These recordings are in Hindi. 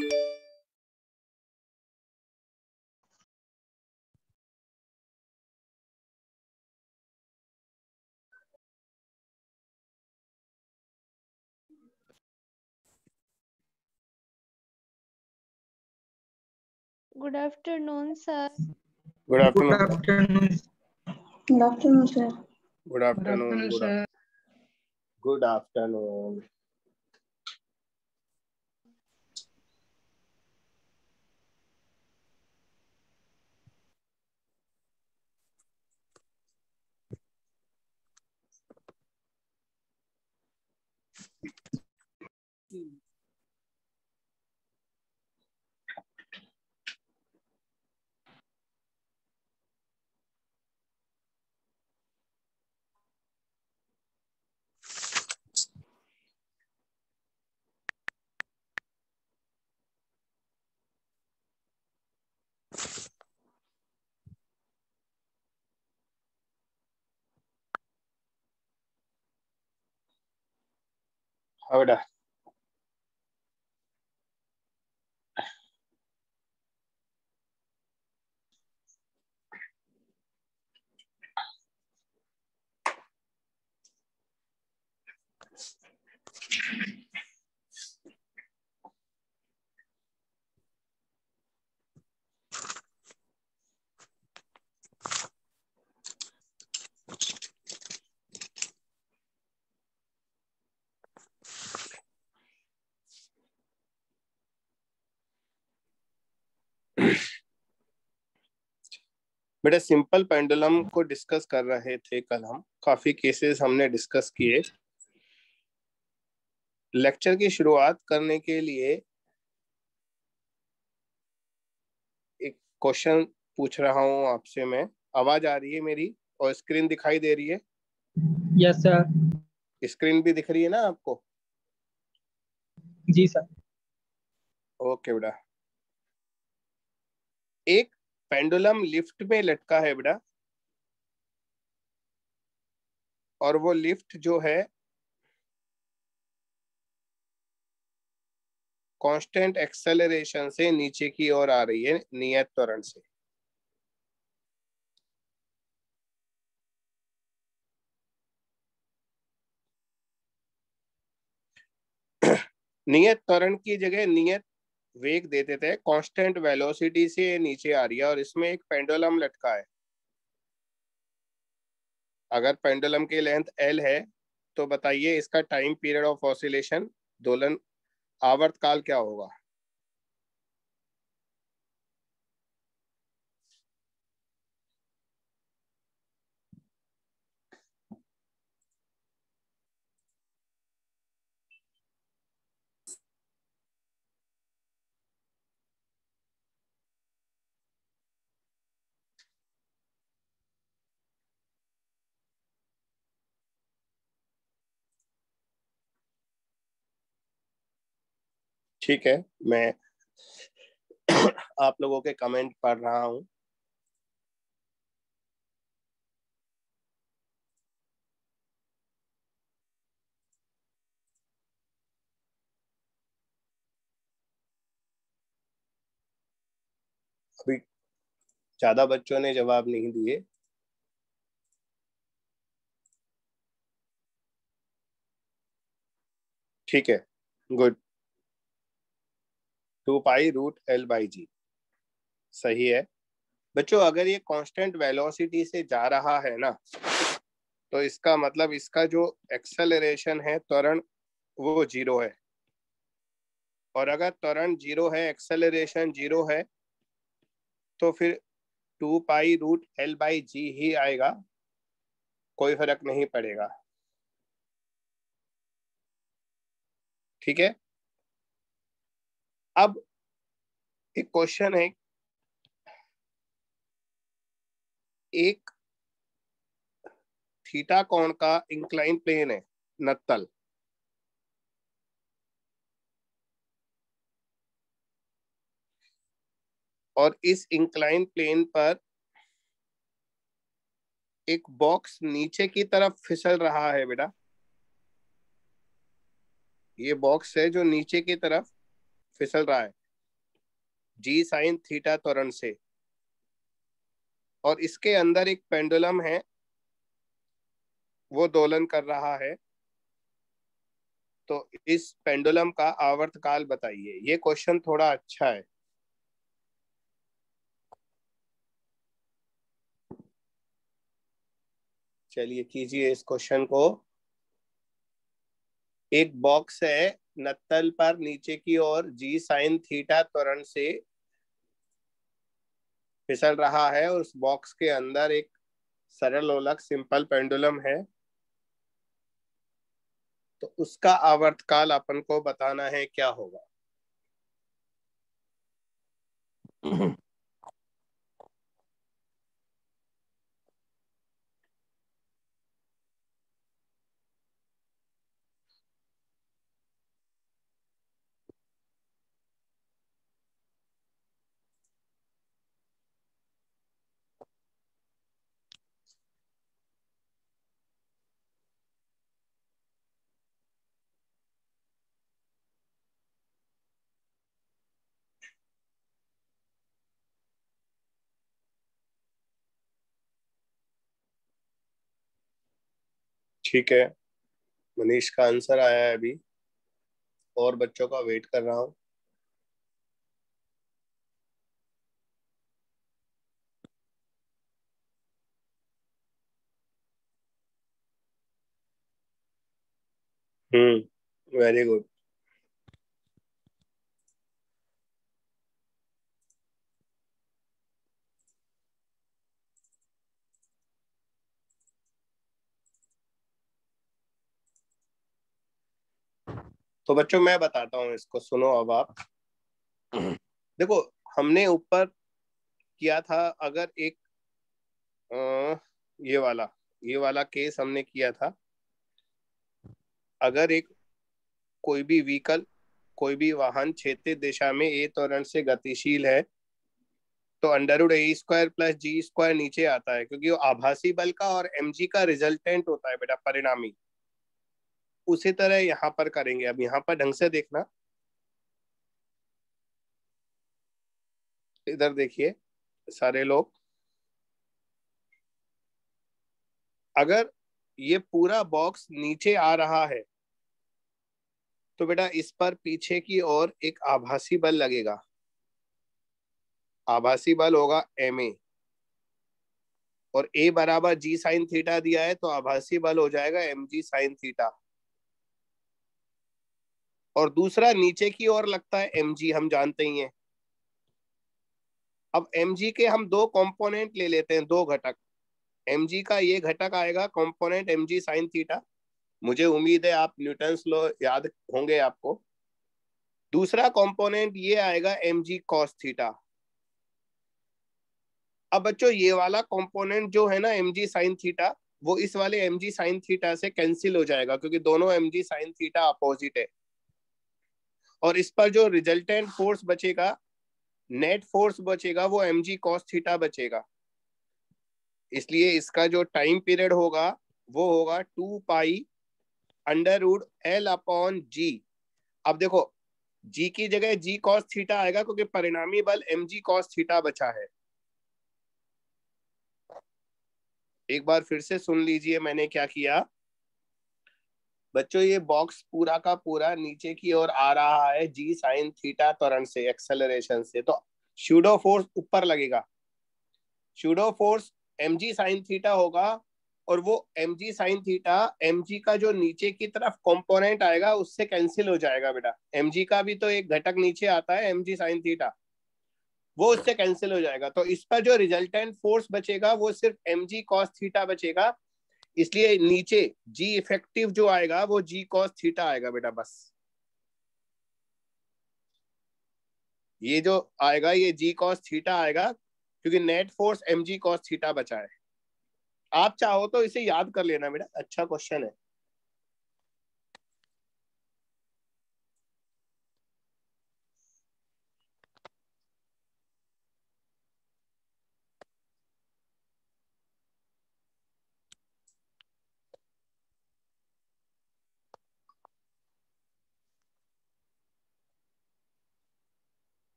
Good afternoon, sir. Good afternoon. Good afternoon. Good afternoon, sir. Good afternoon. sir. Good afternoon. हाँ बेटा। बेटा सिंपल पेंडुलम को डिस्कस कर रहे थे कल हम, काफी केसेस हमने डिस्कस किए। लेक्चर की शुरुआत करने के लिए एक क्वेश्चन पूछ रहा हूं आपसे मैं। आवाज आ रही है मेरी और स्क्रीन दिखाई दे रही है? Yes sir. स्क्रीन भी दिख रही है ना आपको? जी सर। ओके बेटा। एक पेंडुलम लिफ्ट में लटका है बेटा, और वो लिफ्ट जो है कांस्टेंट एक्सेलरेशन से नीचे की ओर आ रही है नियत त्वरण से। नियत त्वरण की जगह नियत वेग दे देते हैं, कांस्टेंट वेलोसिटी से नीचे आ रही है और इसमें एक पेंडुलम लटका है। अगर पेंडुलम की लेंथ L है तो बताइए इसका टाइम पीरियड ऑफ ऑसिलेशन, दोलन आवर्तकाल क्या होगा? ठीक है, मैं आप लोगों के कमेंट पढ़ रहा हूं। अभी ज्यादा बच्चों ने जवाब नहीं दिए। ठीक है, गुड। 2π√L/g सही है बच्चों। अगर ये कांस्टेंट वेलोसिटी से जा रहा है ना, तो इसका मतलब इसका जो एक्सेलरेशन है, त्वरण, वो 0 है। और अगर त्वरण 0 है, एक्सेलरेशन 0 है, तो फिर 2π√L/g ही आएगा, कोई फर्क नहीं पड़ेगा। ठीक है। अब एक क्वेश्चन है, एक थीटा कोण का इंक्लाइन प्लेन है, नत्तल, और इस इंक्लाइन प्लेन पर एक बॉक्स नीचे की तरफ फिसल रहा है बेटा। ये बॉक्स है जो नीचे की तरफ फिसल रहा है। जी साइन थीटा त्वरण से, और इसके अंदर एक पेंडुलम है, वो दोलन कर रहा है, तो इस पेंडुलम का आवर्तकाल बताइए। ये क्वेश्चन थोड़ा अच्छा है। चलिए कीजिए इस क्वेश्चन को। एक बॉक्स है, नत्तल पर नीचे की ओर जी साइन थीटा त्वरण से फिसल रहा है, और उस बॉक्स के अंदर एक सरल लोलक सिंपल पेंडुलम है, तो उसका आवर्तकाल अपन को बताना है, क्या होगा। ठीक है, मनीष का आंसर आया है अभी, और बच्चों का वेट कर रहा हूँ। Very good. तो बच्चों मैं बताता हूँ इसको, सुनो अब आप। देखो, हमने ऊपर किया था, अगर एक ये वाला केस हमने किया था। अगर एक कोई भी व्हीकल, कोई भी वाहन क्षैतिज दिशा में ए त्वरण से गतिशील है, तो √a² + g² नीचे आता है, क्योंकि वो आभासी बल का और mg का रिजल्टेंट होता है बेटा, परिणामी। उसी तरह यहाँ पर करेंगे। अब यहाँ पर ढंग से देखना, इधर देखिए सारे लोग। अगर ये पूरा बॉक्स नीचे आ रहा है, तो बेटा इस पर पीछे की ओर एक आभासी बल लगेगा। आभासी बल होगा ma, और a बराबर g साइन थीटा दिया है, तो आभासी बल हो जाएगा mg साइन थीटा। और दूसरा नीचे की ओर लगता है mg, हम जानते ही हैं। अब mg के हम दो कंपोनेंट ले लेते हैं, दो घटक। mg का ये घटक आएगा कंपोनेंट mg साइन थीटा, मुझे उम्मीद है आप न्यूटन्स लॉ याद होंगे आपको। दूसरा कंपोनेंट ये आएगा mg cos थीटा। अब बच्चों ये वाला कंपोनेंट जो है ना mg साइन थीटा, वो इस वाले mg साइन थीटा से कैंसिल हो जाएगा, क्योंकि दोनों mg साइन थीटा अपोजिट है। और इस पर जो रिजल्टेंट फोर्स बचेगा, नेट फोर्स बचेगा, वो mg cos थीटा बचेगा। इसलिए इसका जो टाइम पीरियड होगा वो होगा 2π√L/g। अब देखो, g की जगह g cos थीटा आएगा, क्योंकि परिणामी बल mg cos थीटा बचा है। एक बार फिर से सुन लीजिए मैंने क्या किया। बच्चों ये बॉक्स पूरा का पूरा नीचे की ओर आ रहा है जी साइन थीटा त्वरण से, एक्सेलरेशन से, तो सूडो फोर्स ऊपर लगेगा। Pseudo force mg sine theta होगा, और वो mg साइन थीटा mg का जो नीचे की तरफ कंपोनेंट आएगा उससे कैंसिल हो जाएगा बेटा। mg का भी तो एक घटक नीचे आता है mg साइन थीटा, वो उससे कैंसिल हो जाएगा। तो इस पर जो रिजल्टेंट फोर्स बचेगा वो सिर्फ mg cos थीटा बचेगा। इसलिए नीचे g इफेक्टिव जो आएगा वो g cos थीटा आएगा बेटा, बस। ये जो आएगा ये g cos थीटा आएगा, क्योंकि net force mg cos theta बचा है। आप चाहो तो इसे याद कर लेना बेटा, अच्छा क्वेश्चन है।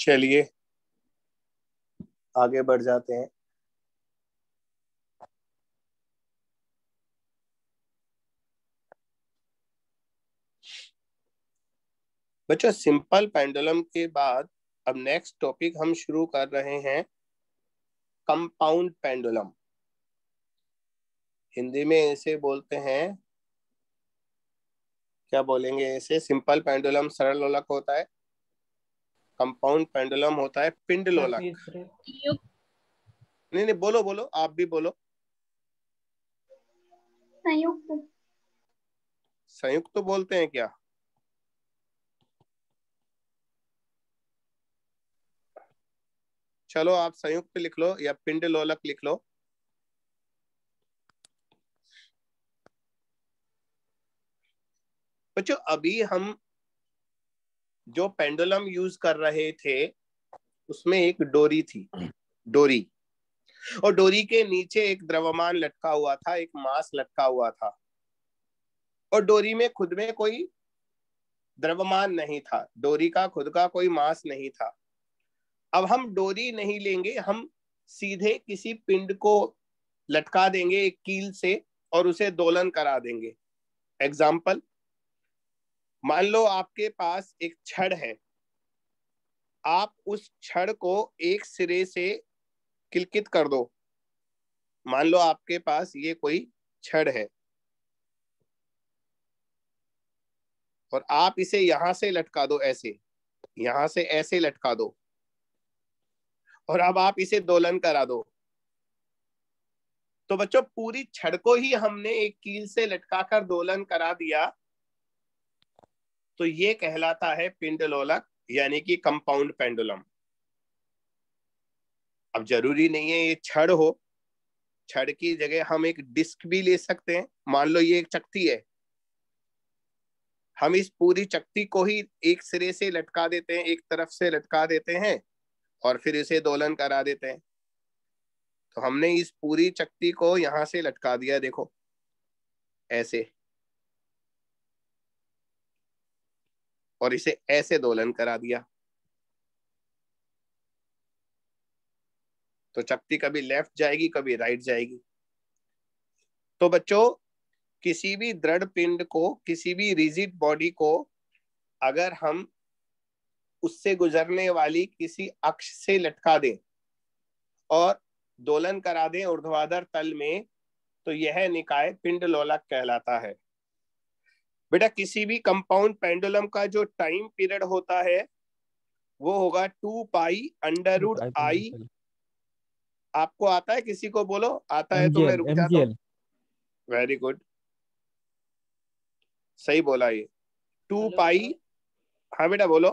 चलिए आगे बढ़ जाते हैं। बच्चों सिंपल पेंडुलम के बाद अब नेक्स्ट टॉपिक हम शुरू कर रहे हैं कंपाउंड पेंडुलम। हिंदी में इसे बोलते हैं, क्या बोलेंगे इसे? सिंपल पेंडुलम सरल लोलक होता है, कंपाउंड पेंडुलम होता है पिंड लोलक। नहीं नहीं, बोलो बोलो, आप भी बोलो। संयुक्त। संयुक्त तो बोलते हैं क्या? चलो आप संयुक्त लिख लो या पिंड लोलक लिख लो। बच्चों अभी हम जो पेंडुलम यूज कर रहे थे उसमें एक डोरी थी, डोरी, और डोरी के नीचे एक द्रव्यमान लटका हुआ था, एक मास लटका हुआ था, और डोरी में खुद में कोई द्रव्यमान नहीं था, डोरी का खुद का कोई मास नहीं था। अब हम डोरी नहीं लेंगे, हम सीधे किसी पिंड को लटका देंगे एक कील से और उसे दोलन करा देंगे। एग्जाम्पल, मान लो आपके पास एक छड़ है, आप उस छड़ को एक सिरे से किलकित कर दो। मान लो आपके पास ये कोई छड़ है और आप इसे यहां से लटका दो, ऐसे यहां से ऐसे लटका दो, और अब आप इसे दोलन करा दो। तो बच्चों पूरी छड़ को ही हमने एक कील से लटकाकर दोलन करा दिया, तो ये कहलाता है पिंड लोलक यानी कि कंपाउंड पेंडुलम। अब जरूरी नहीं है ये छड़ हो, छड़ की जगह हम एक डिस्क भी ले सकते हैं। मान लो ये एक चकती है, हम इस पूरी चकती को ही एक सिरे से लटका देते हैं, एक तरफ से लटका देते हैं और फिर इसे दोलन करा देते हैं। तो हमने इस पूरी चकती को यहां से लटका दिया, देखो ऐसे, और इसे ऐसे दोलन करा दिया। तो चकती कभी लेफ्ट जाएगी कभी राइट जाएगी। तो बच्चों किसी भी दृढ़ पिंड को, किसी भी रिजिड बॉडी को अगर हम उससे गुजरने वाली किसी अक्ष से लटका दें और दोलन करा दें ऊर्ध्वाधर तल में, तो यह निकाय पिंड लोलक कहलाता है। बेटा किसी भी कंपाउंड पेंडुलम का जो टाइम पीरियड होता है वो होगा 2 पाई अंडर रूट आई। आपको आता है? किसी को बोलो आता है तो मैं रुक जाता हूँ। वेरी गुड, सही बोला ये 2 पाई। हाँ बेटा बोलो।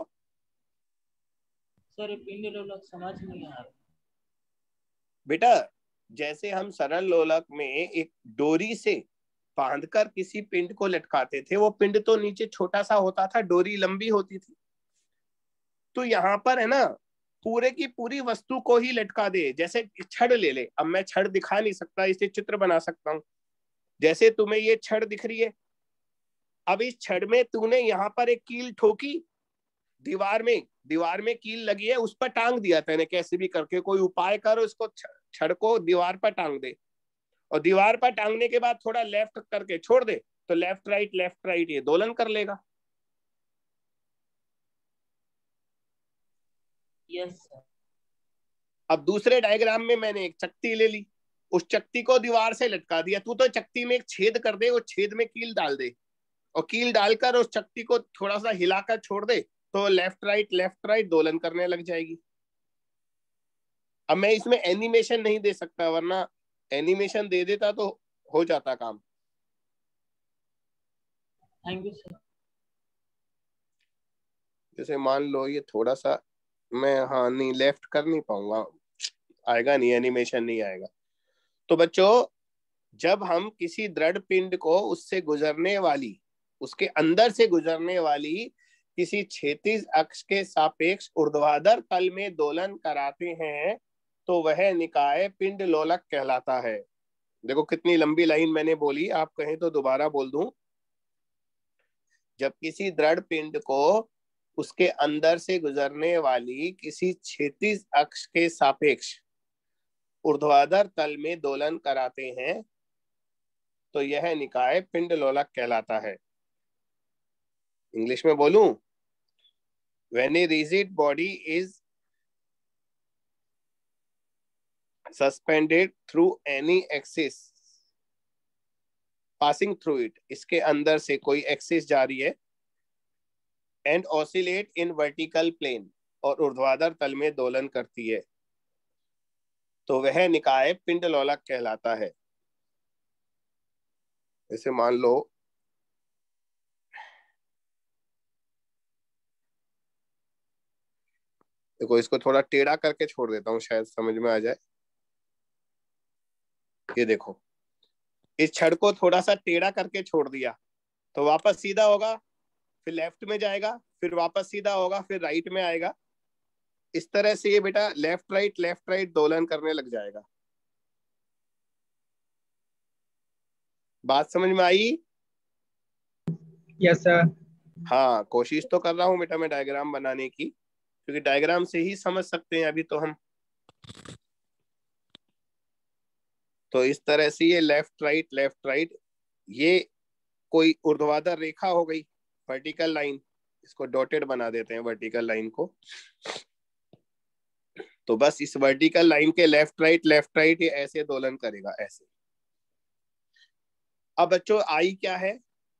सर पिंड लोलक समझ नहीं आ रहा। बेटा जैसे हम सरल लोलक में एक डोरी से बांधकर किसी पिंड को लटकाते थे, वो पिंड तो नीचे छोटा सा होता था, डोरी लंबी होती थी। तो यहाँ पर है ना, पूरे की पूरी वस्तु को ही लटका दे। जैसे छड़ ले ले, अब मैं छड़ दिखा नहीं सकता, इसे चित्र बना सकता हूँ। जैसे तुम्हें ये छड़ दिख रही है, अब इस छड़ में तूने यहाँ पर एक कील ठोकी, दीवार में कील लगी है, उस पर टांग दिया तेने, कैसे भी करके कोई उपाय करो, इसको छड़ को दीवार पर टांग दे, और दीवार पर टांगने के बाद थोड़ा लेफ्ट करके छोड़ दे, तो लेफ्ट राइट ये दोलन कर लेगा। Yes sir. अब दूसरे डायग्राम में मैंने एक चकती ले ली, उस चकती को दीवार से लटका दिया। तू तो चकती में एक छेद कर दे, वो छेद में कील डाल दे, और कील डालकर उस चकती को थोड़ा सा हिलाकर छोड़ दे, तो लेफ्ट राइट दोलन करने लग जाएगी। अब मैं इसमें एनिमेशन नहीं दे सकता, वरना एनिमेशन दे देता तो हो जाता काम। Thank you sir. जैसे मान लो ये थोड़ा सा मैं, हाँ नहीं लेफ्ट कर नहीं पाऊंगा, आएगा नहीं, एनिमेशन नहीं आएगा। तो बच्चों जब हम किसी दृढ़ पिंड को उससे गुजरने वाली, उसके अंदर से गुजरने वाली किसी क्षैतिज अक्ष के सापेक्ष ऊर्ध्वाधर तल में दोलन कराते हैं, तो वह निकाय पिंड लोलक कहलाता है। देखो कितनी लंबी लाइन मैंने बोली, आप कहें तो दोबारा बोल दूं। जब किसी दृढ़ पिंड को उसके अंदर से गुजरने वाली किसी क्षैतिज अक्ष के सापेक्ष ऊर्ध्वाधर तल में दोलन कराते हैं तो यह निकाय पिंडलोलक कहलाता है। इंग्लिश में बोलूं, when a rigid body is suspended through any axis passing through it, इसके अंदर से कोई एक्सिस जा रही है, and oscillate in vertical plane, और ऊर्ध्वाधर तल में दोलन करती है, तो वह निकाय पिंडलोलक कहलाता है। जैसे मान लो देखो, इसको थोड़ा टेढ़ा करके छोड़ देता हूं, शायद समझ में आ जाए। ये देखो, इस छड़ को थोड़ा सा टेढ़ा करके छोड़ दिया तो वापस सीधा होगा, फिर लेफ्ट में जाएगा, फिर वापस सीधा होगा, फिर राइट में आएगा। इस तरह से ये बेटा लेफ्ट राइट दोलन करने लग जाएगा। बात समझ में आई? Yes sir. हाँ, कोशिश तो कर रहा हूँ बेटा मैं डायग्राम बनाने की, क्योंकि डायग्राम से ही समझ सकते हैं अभी तो हम। तो इस तरह से ये लेफ्ट राइट, ये कोई ऊर्ध्वाधर रेखा हो गई, वर्टिकल लाइन, इसको डॉटेड बना देते हैं वर्टिकल लाइन को। तो बस इस वर्टिकल लाइन के लेफ्ट राइट ये ऐसे दोलन करेगा, ऐसे। अब बच्चों आई क्या है?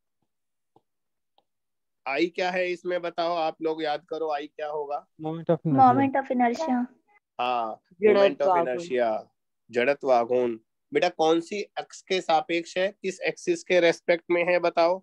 आई क्या है इसमें बताओ, आप लोग याद करो, आई क्या होगा? Moment of inertia. हाँ, मोमेंट ऑफ इनर्शिया, जड़त्व आघूर्ण। बेटा कौन सी अक्ष के सापेक्ष है, किस एक्सिस के रेस्पेक्ट में है बताओ?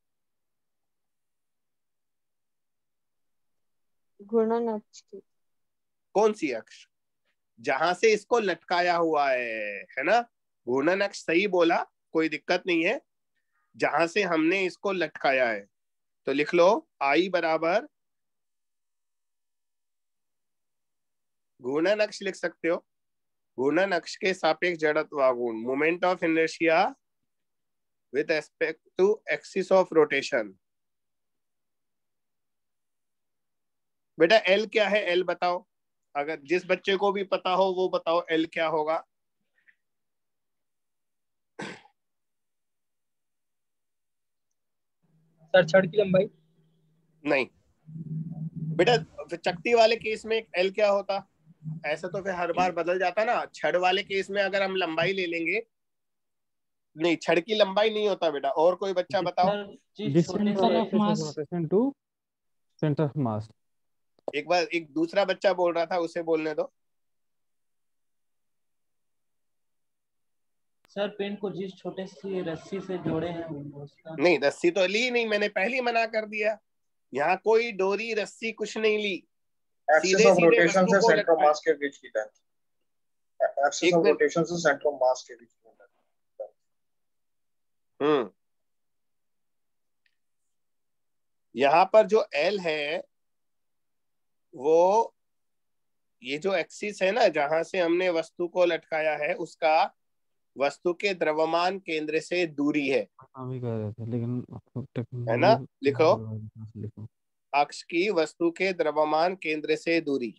घूर्णन अक्ष की। कौन सी अक्ष? जहां से इसको लटकाया हुआ है ना? घूर्णन अक्ष सही बोला, कोई दिक्कत नहीं है, जहां से हमने इसको लटकाया है। तो लिख लो आई बराबर, घूर्णन अक्ष लिख सकते हो, घूर्णन अक्ष के सापेक्ष जड़त्व आघूर्ण, moment of inertia with respect to axis of rotation. बेटा एल क्या है? एल बताओ, अगर जिस बच्चे को भी पता हो वो बताओ एल क्या होगा? सर छड़ की लंबाई। नहीं बेटा, चकती वाले केस में एल क्या होता? ऐसा तो फिर हर बार बदल जाता ना। छड़ वाले केस में अगर हम लंबाई ले लेंगे, नहीं छड़ की लंबाई नहीं होता बेटा। और कोई बच्चा बताओ? Distance of mass to centre of mass. एक बार एक दूसरा बच्चा बोल रहा था, उसे बोलने दो। सर पेन को जिस छोटे सी रस्सी से जोड़े हैं उसका। नहीं, रस्सी तो ली नहीं, मैंने पहले मना कर दिया। यहाँ कोई डोरी रस्सी कुछ नहीं ली, एक्सिस ऑफ रोटेशन से सेंटर ऑफ मास के बीच की लेंथ, एक्सिस ऑफ रोटेशन से सेंटर ऑफ मास के बीच की लेंथ। यहाँ पर जो एल है वो ये जो एक्सिस है ना, जहां से हमने वस्तु को लटकाया है, उसका वस्तु के द्रव्यमान केंद्र से दूरी है, भी कर रहे थे लेकिन है ना? लिखो, अक्ष की वस्तु के द्रव्यमान केंद्र से दूरी,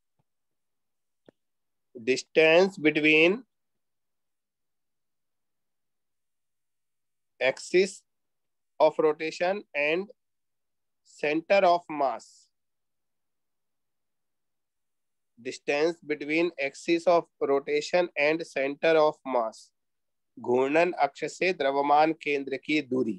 distance between axis of rotation and centre of mass, distance between axis of rotation and centre of mass, घूर्णन अक्ष से द्रव्यमान केंद्र की दूरी।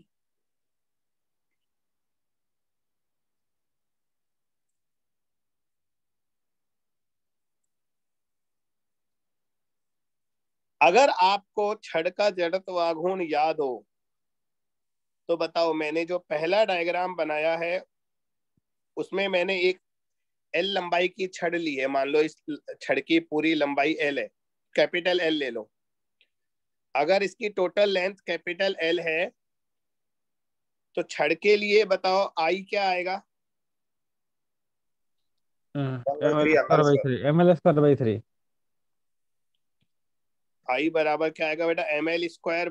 अगर आपको छड़ का जड़त्व आघूर्ण याद हो तो बताओ, मैंने जो पहला डायग्राम बनाया है उसमें मैंने एक एल लंबाई की छड़ ली है। मान लो इस छड़ की पूरी लंबाई एल है, कैपिटल एल ले लो। अगर इसकी टोटल लेंथ कैपिटल एल है तो छड़ के लिए बताओ आई क्या आएगा? ml²/3। आई बराबर क्या आएगा बेटा?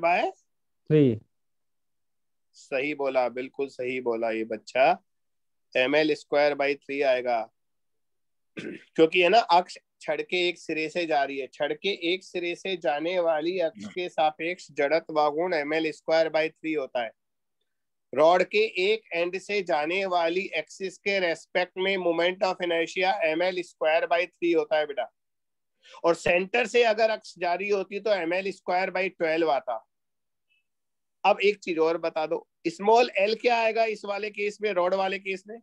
ml²/3। सही बोला, बिल्कुल सही बोला ये बच्चा। ml²/3 आएगा, क्योंकि है ना अक्ष छड़ के एक सिरे से जा रही है, छड़ के एक सिरे से जाने वाली अक्ष के सापेक्ष जड़त्व गुण ml²/3 होता है। रॉड के एक एंड से जाने वाली एक्सिस के रेस्पेक्ट में मोमेंट ऑफ इनर्शिया ml²/3 होता है बेटा। और सेंटर से अगर अक्ष जारी होती तो ml²/12 आता। अब एक चीज और बता दो, स्मॉल l क्या आएगा इस वाले केस में, रॉड वाले केस में?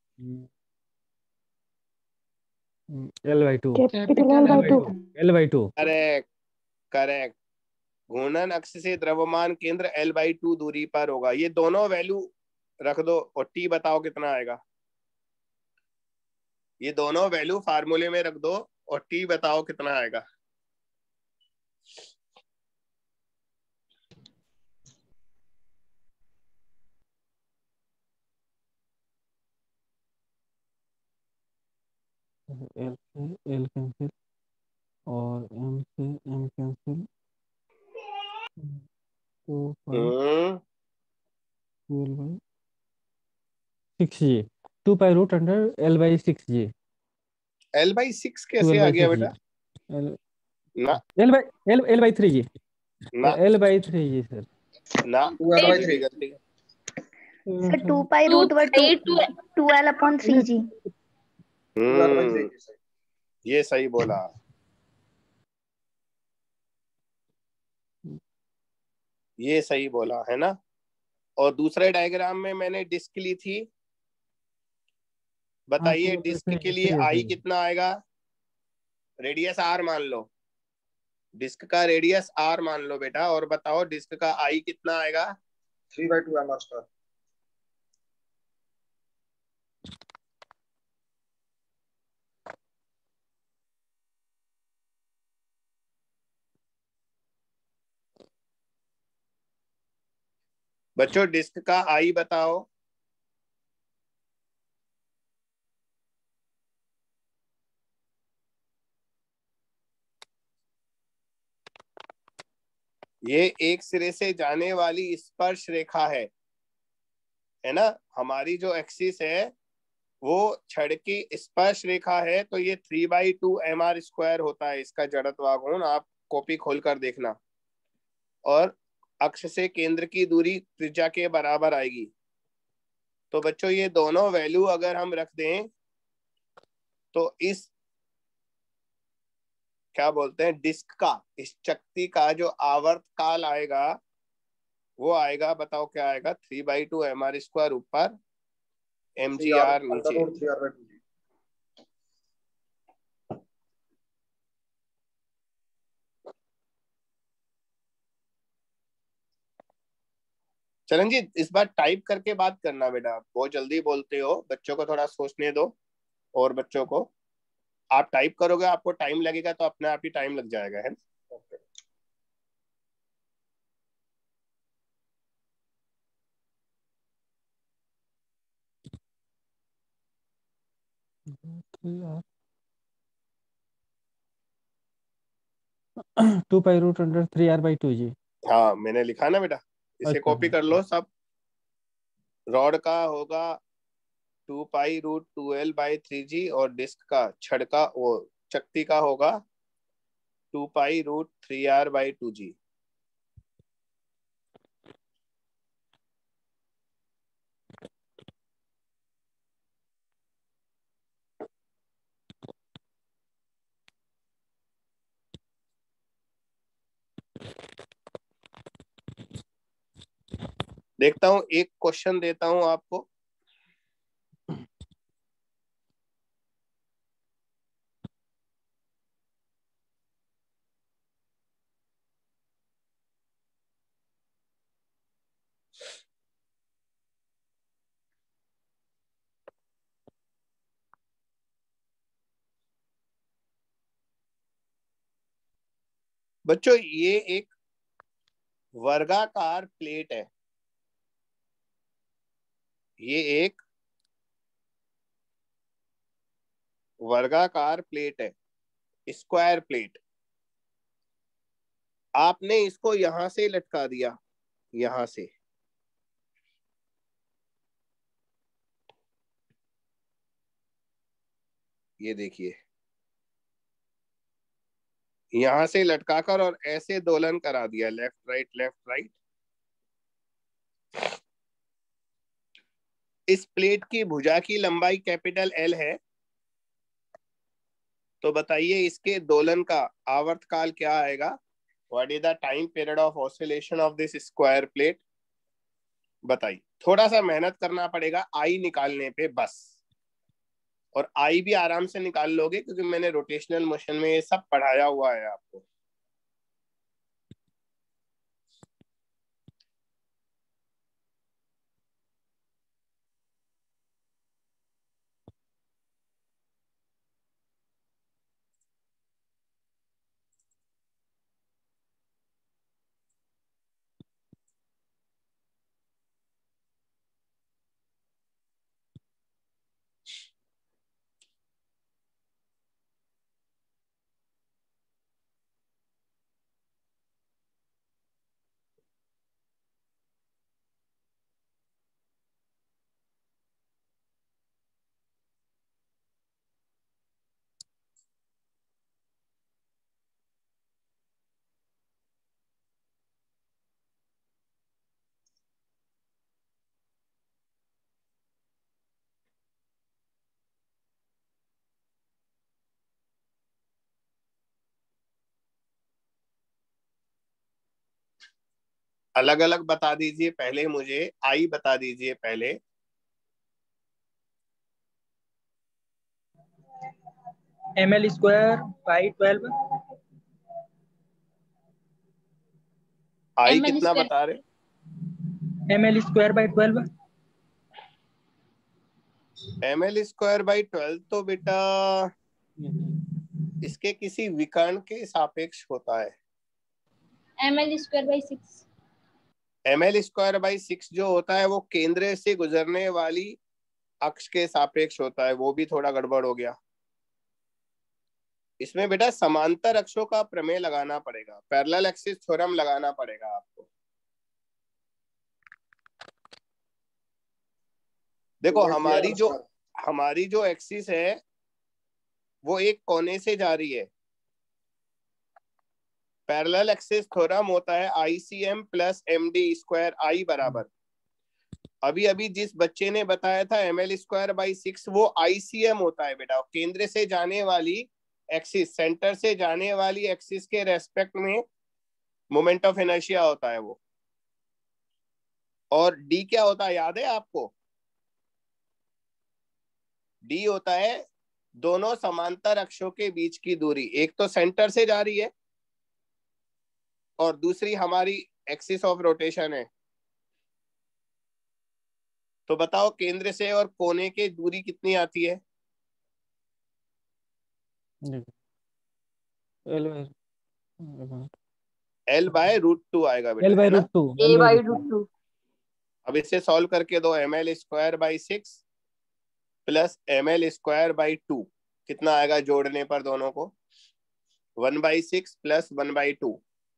L/2 L/2 correct correct. घूर्णन अक्ष से द्रव्यमान केंद्र L/2 दूरी पर होगा। ये दोनों वैल्यू रख दो और T बताओ कितना आएगा। ये दोनों वैल्यू फार्मूले में रख दो और T बताओ कितना आएगा। L से L कैंसिल और M से M कैंसिल, तो 12/6G 2π√L/6G। L/6 कैसे आ गया बेटा? ना L/3G ना L/3G सर। ना 2L/3 गलती। Sir 2π√2L/3G। 2L/3 ये सही बोला। ये सही बोला है ना। और दूसरे डायग्राम में मैंने डिस्क ली थी, बताइए डिस्क के लिए आई कितना आएगा? रेडियस r मान लो, डिस्क का रेडियस r मान लो बेटा, और बताओ डिस्क का आई कितना आएगा? 3/2 mr²। बच्चों डिस्क का आई बताओ। ये एक सिरे से जाने वाली स्पर्श रेखा है ना। हमारी जो एक्सिस है वो छड़ की स्पर्श रेखा है, तो ये 3/2 mr² होता है इसका जड़त्व गुण। आप कॉपी खोल कर देखना। और अक्ष से केंद्र की दूरी त्रिज्या के बराबर आएगी। तो बच्चों ये दोनों वैल्यू अगर हम रख दें तो इस क्या बोलते हैं डिस्क का, इस चक्ति का जो आवर्त काल आएगा वो आएगा, बताओ क्या आएगा? 3/2 mr² ऊपर mgr नीचे। चरणजीत इस बार टाइप करके बात करना बेटा, बहुत जल्दी बोलते हो, बच्चों को थोड़ा सोचने दो। और बच्चों को आप टाइप करोगे आपको टाइम लगेगा तो अपने आप ही टाइम लग जाएगा, है ना? Okay. 2π√3r/2G। हाँ मैंने लिखा ना बेटा, इसे कॉपी कर लो सब। रॉड का होगा 2π√2L/3G और डिस्क का, छड़ का, वो चक्ति का होगा 2π√3r/2G। देखता हूं, एक क्वेश्चन देता हूं आपको। बच्चों ये एक वर्गाकार प्लेट है, ये एक वर्गाकार प्लेट है, स्क्वायर प्लेट। आपने इसको यहां से लटका दिया, यहां से, ये देखिए, यहां से लटकाकर और ऐसे दोलन करा दिया, लेफ्ट राइट लेफ्ट राइट। इस प्लेट की भुजा की लंबाई कैपिटल एल है, तो बताइए इसके दोलन का आवर्तकाल क्या आएगा? What is the time period of oscillation of this square plate? बताइए। थोड़ा सा मेहनत करना पड़ेगा आई निकालने पे बस, और आई भी आराम से निकाल लोगे क्योंकि मैंने रोटेशनल मोशन में ये सब पढ़ाया हुआ है आपको। अलग अलग बता दीजिए पहले, मुझे आई बता दीजिए पहले। ml square by 12। I ml कितना स्क्वायर बता रहे? ml square by 12। ml square by 12 तो बेटा इसके किसी विकर्ण के सापेक्ष होता है। ml square by 6। ml square by 6 जो होता है वो केंद्र से गुजरने वाली अक्ष के सापेक्ष होता है, वो भी थोड़ा गड़बड़ हो गया। इसमें बेटा समांतर अक्षों का प्रमेय लगाना पड़ेगा, पैरेलल एक्सिस थ्योरम लगाना पड़ेगा आपको। देखो हमारी जो एक्सिस है वो एक कोने से जा रही है। पैरेलल एक्सिस थ्योरम होता है ICM plus MD square I बराबर। अभी अभी जिस बच्चे ने बताया था ml स्क्वायर बाई 6 वो ICM होता है बेटा, केंद्र से जाने वाली एक्सिस, सेंटर से जाने वाली एक्सिस के रेस्पेक्ट में मोमेंट ऑफ इनर्शिया होता है वो। और D क्या होता है याद है आपको? D होता है दोनों समांतर अक्षों के बीच की दूरी, एक तो सेंटर से जा रही है और दूसरी हमारी एक्सिस ऑफ रोटेशन है। तो बताओ केंद्र से और कोने के दूरी कितनी आती है? L बाय रूट 2 आएगा बेटा, L बाई है ना? Root two. A by root 2। अब इसे सॉल्व करके दो, ml square by 6 plus ml square by 2 कितना आएगा जोड़ने पर दोनों को? 1/6 प्लस 1/2।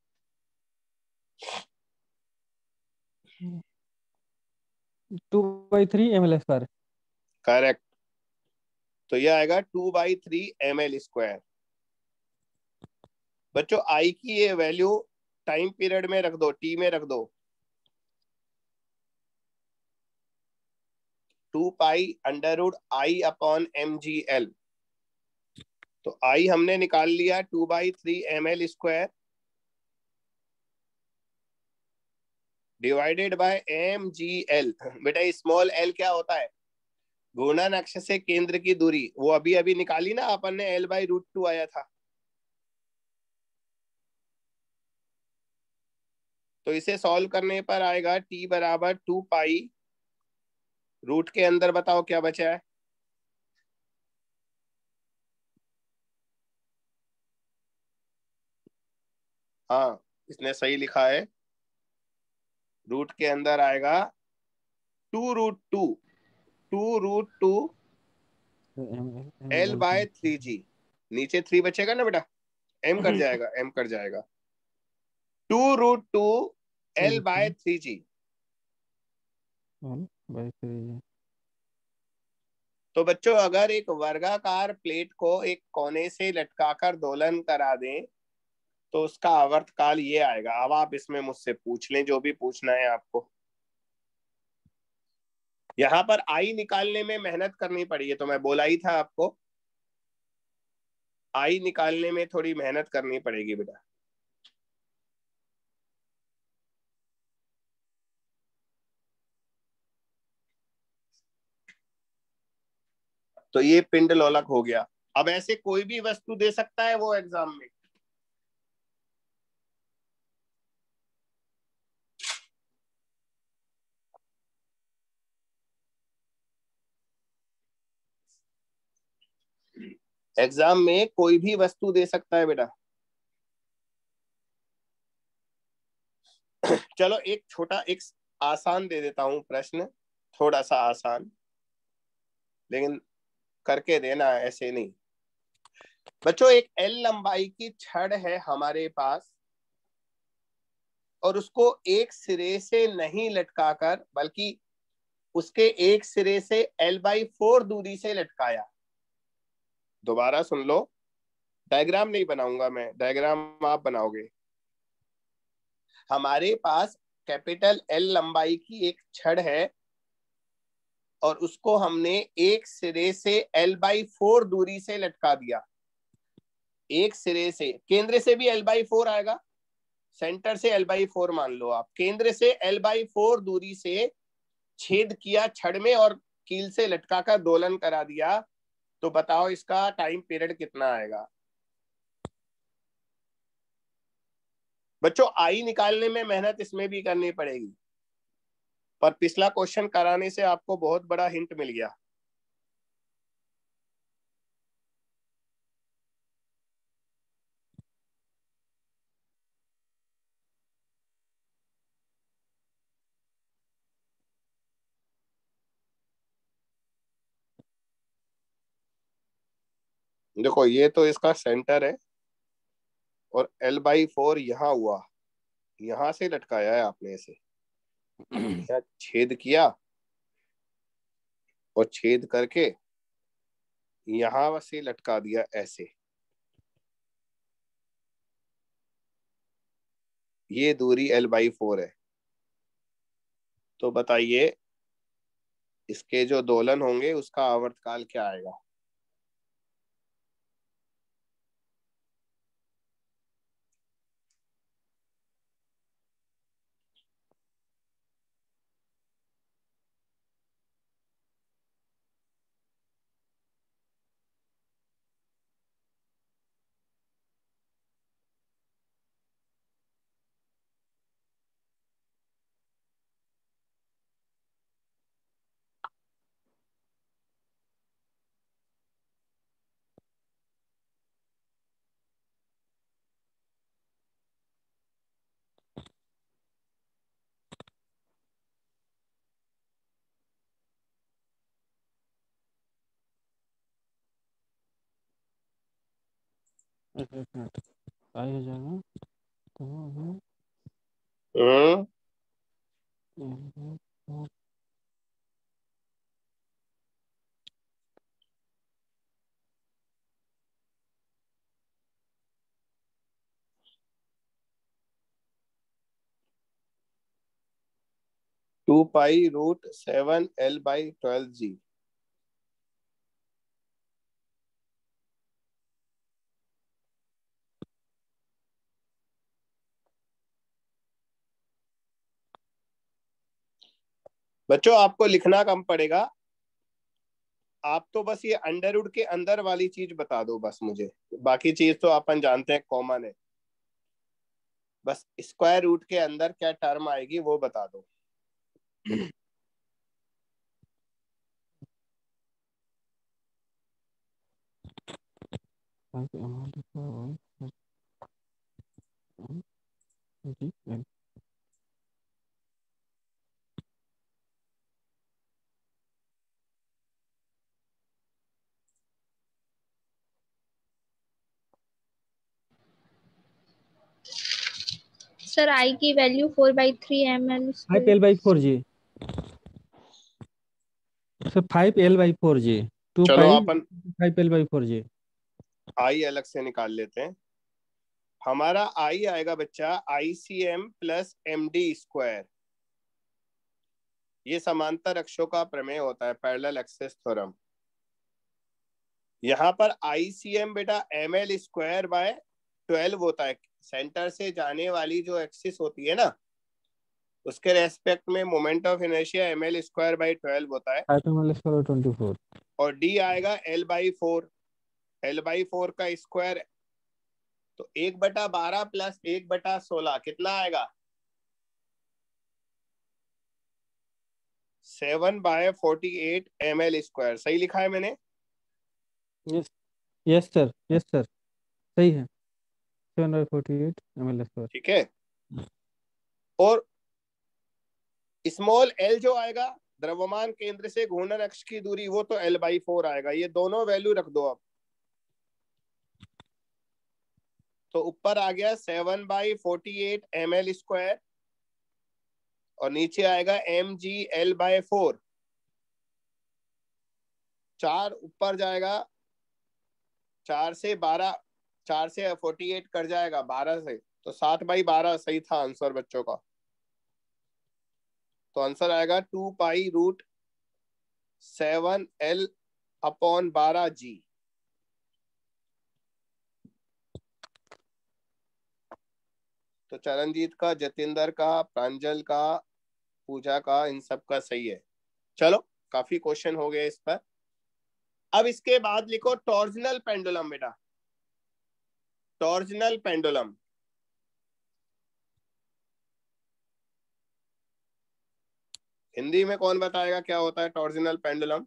2/3 ml square. करेक्ट। तो यह आएगा 2/3 ml स्क्वायर। बच्चों आई की ये वैल्यू टाइम पीरियड में रख दो, टी में रख दो। 2 pi under root I upon mgl। तो आई हमने निकाल लिया 2/3 ml square divided by mgl। बेटा स्मॉल l क्या होता है? घूर्णन अक्ष से केंद्र की दूरी, वो अभी अभी निकाली ना अपन ने, L बाई रूट 2 आया था। तो इसे सॉल्व करने पर आएगा t बराबर 2 पाई, रूट के अंदर बताओ क्या बचा है? हाँ इसने सही लिखा है, रूट के अंदर आएगा 2√2 L बाय 3G। नीचे 3 बचेगा ना बेटा, m कट जाएगा, m कट जाएगा। 2√2 L बाय 3G। तो बच्चों अगर एक वर्गाकार प्लेट को एक कोने से लटकाकर दोलन करा दें तो उसका आवर्तकाल ये आएगा। अब आप इसमें मुझसे पूछ लें जो भी पूछना है आपको। यहाँ पर आई निकालने में मेहनत करनी पड़ी है, तो मैं बोला ही था आपको आई निकालने में थोड़ी मेहनत करनी पड़ेगी बेटा। तो ये पिंड लोलक हो गया। अब ऐसे कोई भी वस्तु दे सकता है वो एग्जाम में। एग्जाम में कोई भी वस्तु दे सकता है बेटा। चलो एक छोटा एक आसान दे देता हूं प्रश्न, थोड़ा सा आसान, लेकिन करके देना, ऐसे नहीं। बच्चों एक एल लंबाई की छड़ है हमारे पास और उसको एक सिरे से नहीं लटकाकर बल्कि उसके एक सिरे से L/4 दूरी से लटकाया। दोबारा सुन लो, डायग्राम नहीं बनाऊंगा मैं, डायग्राम आप बनाओगे। हमारे पास कैपिटल L लंबाई की एक छड़ है और उसको हमने एक सिरे से L/4 दूरी से लटका दिया। एक सिरे से, केंद्र से भी L/4 आएगा, सेंटर से L/4 मान लो आप। केंद्र से L/4 दूरी से छेद किया छड़ में और कील से लटकाकर दोलन करा दिया। तो बताओ इसका टाइम पीरियड कितना आएगा। बच्चों आई निकालने में मेहनत इसमें भी करनी पड़ेगी, पर पिछला क्वेश्चन कराने से आपको बहुत बड़ा हिंट मिल गया। देखो ये तो इसका सेंटर है और L/4 यहाँ हुआ, यहां से लटकाया है आपने इसे, या छेद किया और छेद करके यहां से लटका दिया ऐसे। ये दूरी L/4 है। तो बताइए इसके जो दोलन होंगे उसका आवर्तकाल क्या आएगा। एक मिनट आई हो जाएगा तो अभी 2π√7L/12G। बच्चों आपको लिखना कम पड़ेगा, आप तो बस ये अंडरवुड के अंदर वाली चीज बता दो बस मुझे, बाकी चीज तो अपन जानते हैं कॉमन है। बस स्क्वायर रूट के अंदर क्या टर्म आएगी वो बता दो। सर आई की value 4/3 ml L/4G। Sir 5L/4G। चलो अपन 2π/4j। आई अलग से निकाल लेते हैं। हमारा आई आएगा बच्चा ICM प्लस MD²। ये समांतर अक्षों का प्रमेय होता है, पैरेलल एक्सिस थ्योरम। यहाँ पर ICM बेटा ml²/12 होता है। सेंटर से जाने वाली जो एक्सिस होती है ना, उसके रेस्पेक्ट में मोमेंट ऑफ इनर्शिया ml²/12 होता है। 5ml²/24। और D आएगा L/4। L/4 का स्क्वायर, तो 1/12 प्लस 1/16 कितना आएगा? 7/48 ml²। सही लिखा है मैंने? यस सर, यस सर, सही है। 7/48 ml²। ठीक है। और स्मॉल l जो आएगा, द्रव्यमान केंद्र से घूर्णन अक्ष की दूरी, वो तो L/4 आएगा। ये दोनों वैल्यू रख दो अब। तो ऊपर आ गया 7/48 ml² और नीचे आएगा mg L/4। 4 ऊपर जाएगा, 4 से 12, 4 से 48 कट जाएगा 12 से, तो 7/12 सही था आंसर बच्चों का। तो आंसर आएगा 2π√7L/12g। तो चरणजीत का, जतिंदर का, प्रांजल का, पूजा का, इन सब का सही है। चलो काफी क्वेश्चन हो गए इस पर। अब इसके बाद लिखो टॉर्जनल पेंडुलम बेटा। टॉर्जनल पेंडुलम, हिंदी में कौन बताएगा क्या होता है टॉर्जनल पेंडुलम?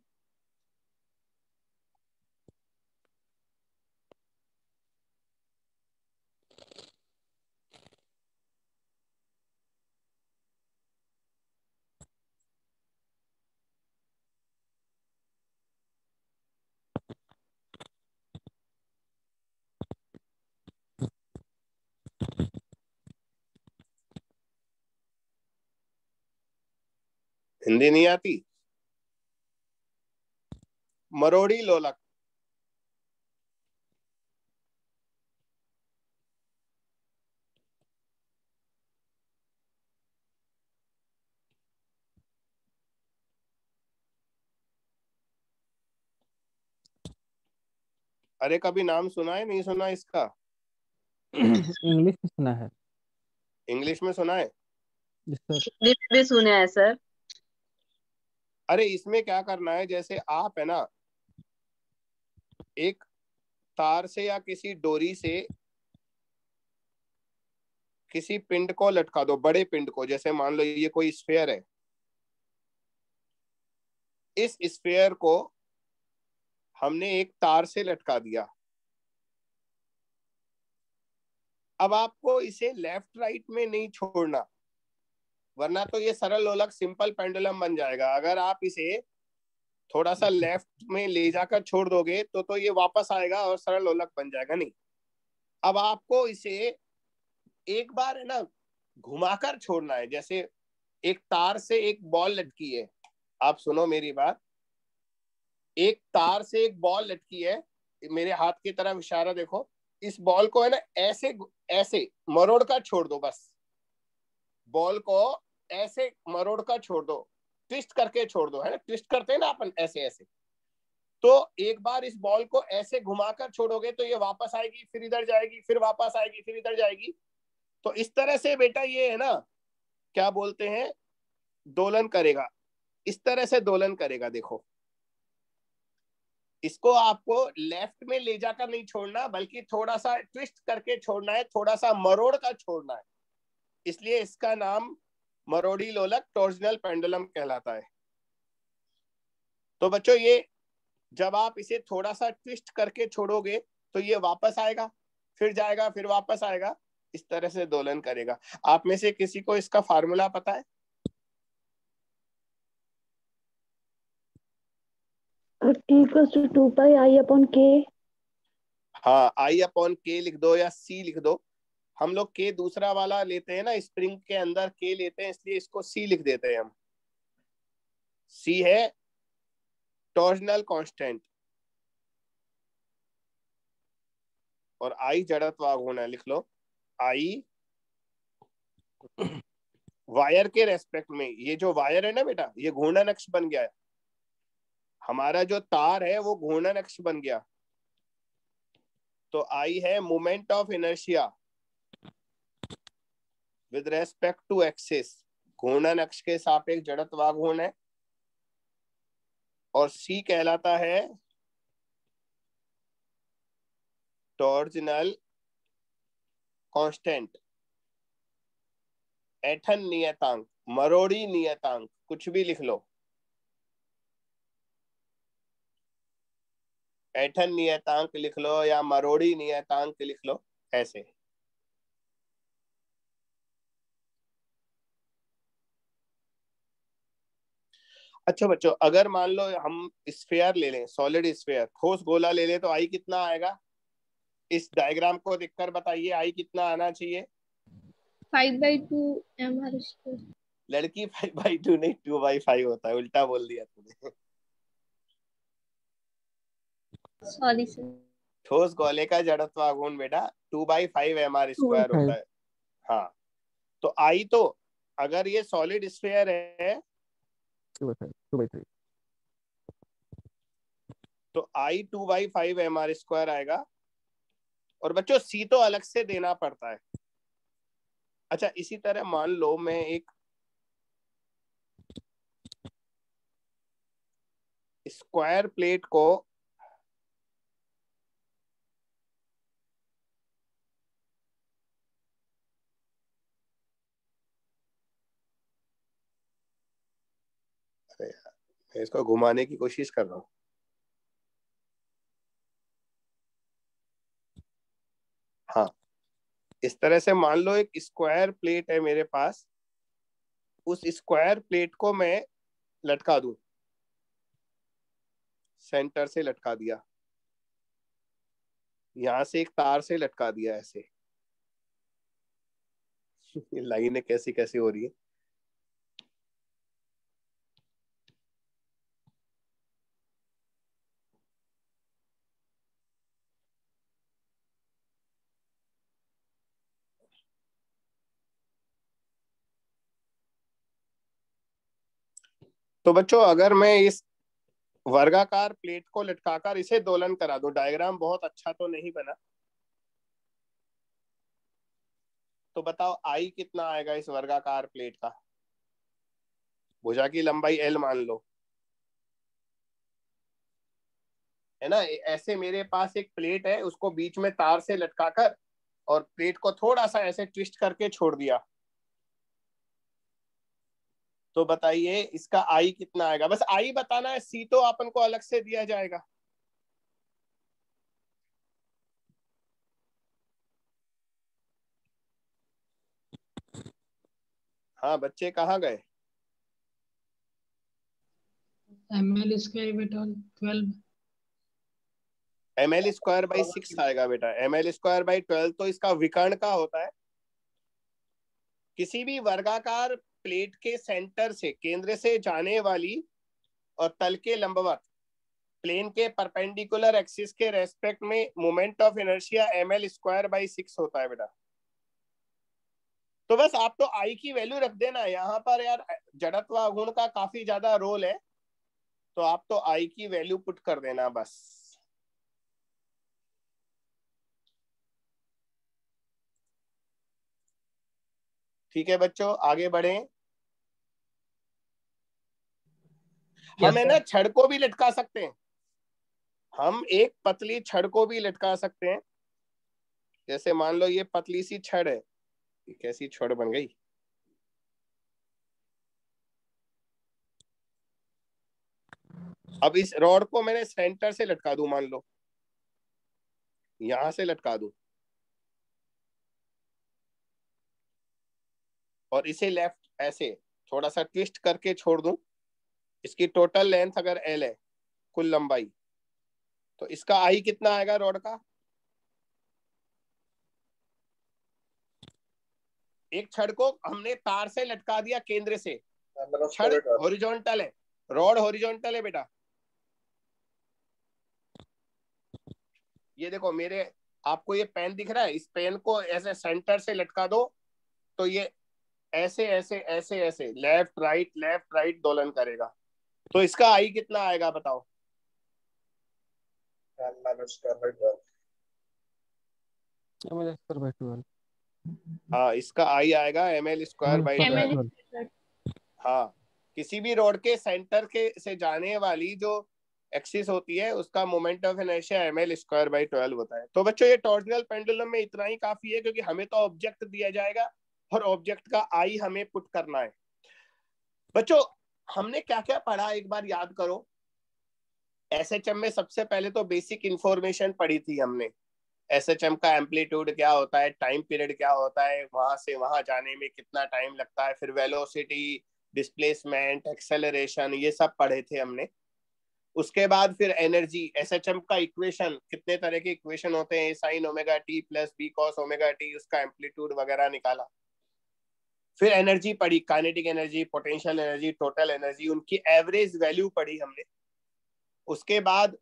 हिंदी नहीं आती? मरोड़ी लोलक। अरे कभी नाम सुना है, नहीं सुना इसका? इंग्लिश में सुना है। इंग्लिश में सुना है? इंग्लिश भी सुने हैं सर। अरे इसमें क्या करना है, जैसे आप है ना, एक तार से या किसी डोरी से किसी पिंड को लटका दो, बड़े पिंड को। जैसे मान लो ये कोई स्फीयर है, इस स्फीयर को हमने एक तार से लटका दिया। अब आपको इसे लेफ्ट राइट में नहीं छोड़ना, वरना तो ये सरल लोलक सिंपल पेंडुलम बन जाएगा। अगर आप इसे थोड़ा सा लेफ्ट में ले जाकर छोड़ दोगे तो ये वापस आएगा और सरल लोलक बन जाएगा। नहीं, अब आपको इसे एक बार है ना घुमाकर छोड़ना है। जैसे एक तार से एक बॉल लटकी है, आप सुनो मेरी बात, एक तार से एक बॉल लटकी है, मेरे हाथ की तरफ इशारा देखो। इस बॉल को है ना ऐसे ऐसे मरोड़ कर छोड़ दो, बस बॉल को ऐसे मरोड़ कर छोड़ दो, ट्विस्ट करके छोड़ दो, है ना, ट्विस्ट करते हैं ना अपन ऐसे ऐसे। तो एक बार इस बॉल को ऐसे घुमाकर छोड़ोगे तो ये वापस आएगी, फिर इधर जाएगी, फिर वापस आएगी, फिर इधर जाएगी। तो इस तरह से बेटा ये है ना, क्या बोलते हैं, दोलन करेगा। इस तरह से दोलन करेगा। देखो, इसको आपको लेफ्ट में ले जाकर नहीं छोड़ना, बल्कि थोड़ा सा ट्विस्ट करके छोड़ना है, थोड़ा सा मरोड़ कर छोड़ना है। इसलिए इसका नाम मरोड़ी लोलक टॉर्जनल पेंडुलम कहलाता है। तो बच्चों, ये जब आप इसे थोड़ा सा ट्विस्ट करके छोड़ोगे तो ये वापस आएगा, फिर जाएगा, फिर वापस आएगा, इस तरह से दोलन करेगा। आप में से किसी को इसका फार्मूला पता है? T=2πI/K। हाँ, I/K लिख दो या C लिख दो। हम लोग K दूसरा वाला लेते हैं ना, स्प्रिंग के अंदर K लेते हैं, इसलिए इसको C लिख देते हैं हम। C है टॉर्जनल कांस्टेंट। और आई जड़त्व गुण है, लिख लो आई वायर के रेस्पेक्ट में, ये जो वायर है ना बेटा ये घूर्णन अक्ष बन गया है, हमारा जो तार है वो घूर्णन अक्ष बन गया। तो आई है moment of inertia with respect to axis, घूर्णन अक्ष के सापेक्ष जड़त्व गुण है। और सी कहलाता है टॉर्जनल कांस्टेंट, ऐठन नियतांक, मरोड़ी नियतांक, कुछ भी लिख लो, ऐठन नियतांक लिख लो या मरोड़ी नियतांक लिख लो, ऐसे। अच्छा बच्चों, अगर मान लो हम स्फीयर ले लें, सॉलिड स्फीयर, ठोस गोला ले लें, तो आई कितना आएगा? इस डायग्राम को देखकर बताइए आई कितना आना चाहिए। 5/2 mr स्क्वायर। लड़की 5/2 नहीं 2/5 होता है, उल्टा बोल दिया तुमने। Sorry sir. ठोस गोले का जड़त्व गुण बेटा 2/5 mr स्क्वायर होता है। हाँ, तो आई तो अगर ये सॉलिड स्फीयर है 2/3 तो आई 2/5 mr स्क्वायर आएगा। और बच्चों सी तो अलग से देना पड़ता है। अच्छा, इसी तरह मान लो मैं एक स्क्वायर प्लेट को मैं इसको घुमाने की कोशिश कर रहा हूं। हाँ, इस तरह से मान लो एक स्क्वायर प्लेट है मेरे पास, उस स्क्वायर प्लेट को मैं लटका दूं, सेंटर से लटका दिया, यहां से एक तार से लटका दिया ऐसे। ये लाइनें कैसी कैसी हो रही है। तो बच्चों अगर मैं इस वर्गाकार प्लेट को लटकाकर इसे दोलन करा दूं, डायग्राम बहुत अच्छा तो नहीं बना, तो बताओ आई कितना आएगा इस वर्गाकार प्लेट का? भुजा की लंबाई L मान लो, है ना। ऐसे मेरे पास एक प्लेट है, उसको बीच में तार से लटकाकर और प्लेट को थोड़ा सा ऐसे ट्विस्ट करके छोड़ दिया, तो बताइए इसका आई कितना आएगा? बस आई बताना है, सी तो अपन को अलग से दिया जाएगा। हाँ बच्चे कहाँ गए? ml स्क्वायर बेटा 12। ml स्क्वायर बाई 6 आएगा बेटा। ml स्क्वायर बाई 12 तो इसका विकर्ण का होता है। किसी भी वर्गाकार प्लेट के सेंटर से, केंद्र से जाने वाली और तल के लंबवत प्लेन के परपेंडिकुलर एक्सिस के रेस्पेक्ट में moment of inertia ml square by 6 होता है बेटा। तो बस आप तो आई की वैल्यू रख देना यहाँ पर यार, जड़त्व गुण का काफी ज्यादा रोल है, तो आप तो आई की वैल्यू पुट कर देना बस। ठीक है बच्चों, आगे बढ़े। हम है ना छड़ को भी लटका सकते हैं, हम एक पतली छड़ को भी लटका सकते हैं। जैसे मान लो ये पतली सी छड़ है, ये कैसी छड़ बन गई। अब इस रॉड को मैंने सेंटर से लटका दूं, मान लो यहां से लटका दूं और इसे लेफ्ट ऐसे थोड़ा सा ट्विस्ट करके छोड़ दूं, इसकी टोटल लेंथ अगर L है, कुल लंबाई, तो इसका आई कितना आएगा रॉड का? एक छड़ को हमने तार से लटका दिया केंद्र से, छड़ हॉरिजॉन्टल है, रॉड हॉरिजॉन्टल है बेटा। ये देखो मेरे आपको ये पेन दिख रहा है, इस पेन को ऐसे सेंटर से लटका दो तो ये ऐसे ऐसे ऐसे ऐसे लेफ्ट राइट दोलन करेगा। तो इसका आई कितना आएगा बताओ? ml²/12। हाँ, इसका आई आएगा ml²/12। हाँ, किसी भी रोड के सेंटर के से जाने वाली जो एक्सिस होती है उसका मोमेंट ऑफ इनर्शिया ml²/12 होता है। तो बच्चों ये टॉर्जनल पेंडुलम में इतना ही काफी है, क्योंकि हमें तो ऑब्जेक्ट दिया जाएगा और ऑब्जेक्ट का आई हमें पुट करना है। बच्चों हमने क्या क्या पढ़ा एक बार याद करो। एसएचएम में सबसे पहले तो बेसिक इंफॉर्मेशन पढ़ी थी हमने। एसएचएम का एम्पलीट्यूड क्या होता है, टाइम पीरियड क्या होता है, वहां से वहां जाने में कितना टाइम लगता है, फिर वेलोसिटी, डिस्प्लेसमेंट, एक्सेलरेशन, ये सब पढ़े थे हमने। उसके बाद फिर एनर्जी, एसएचएम का इक्वेशन, कितने तरह के इक्वेशन होते हैं, sine omega T plus B cos omega T, उसका एम्पलीट्यूड वगैरह निकाला। फिर एनर्जी पढ़ी, kinetic energy, potential energy, total energy, उनकी एवरेज वैल्यू पढ़ी हमने। उसके बाद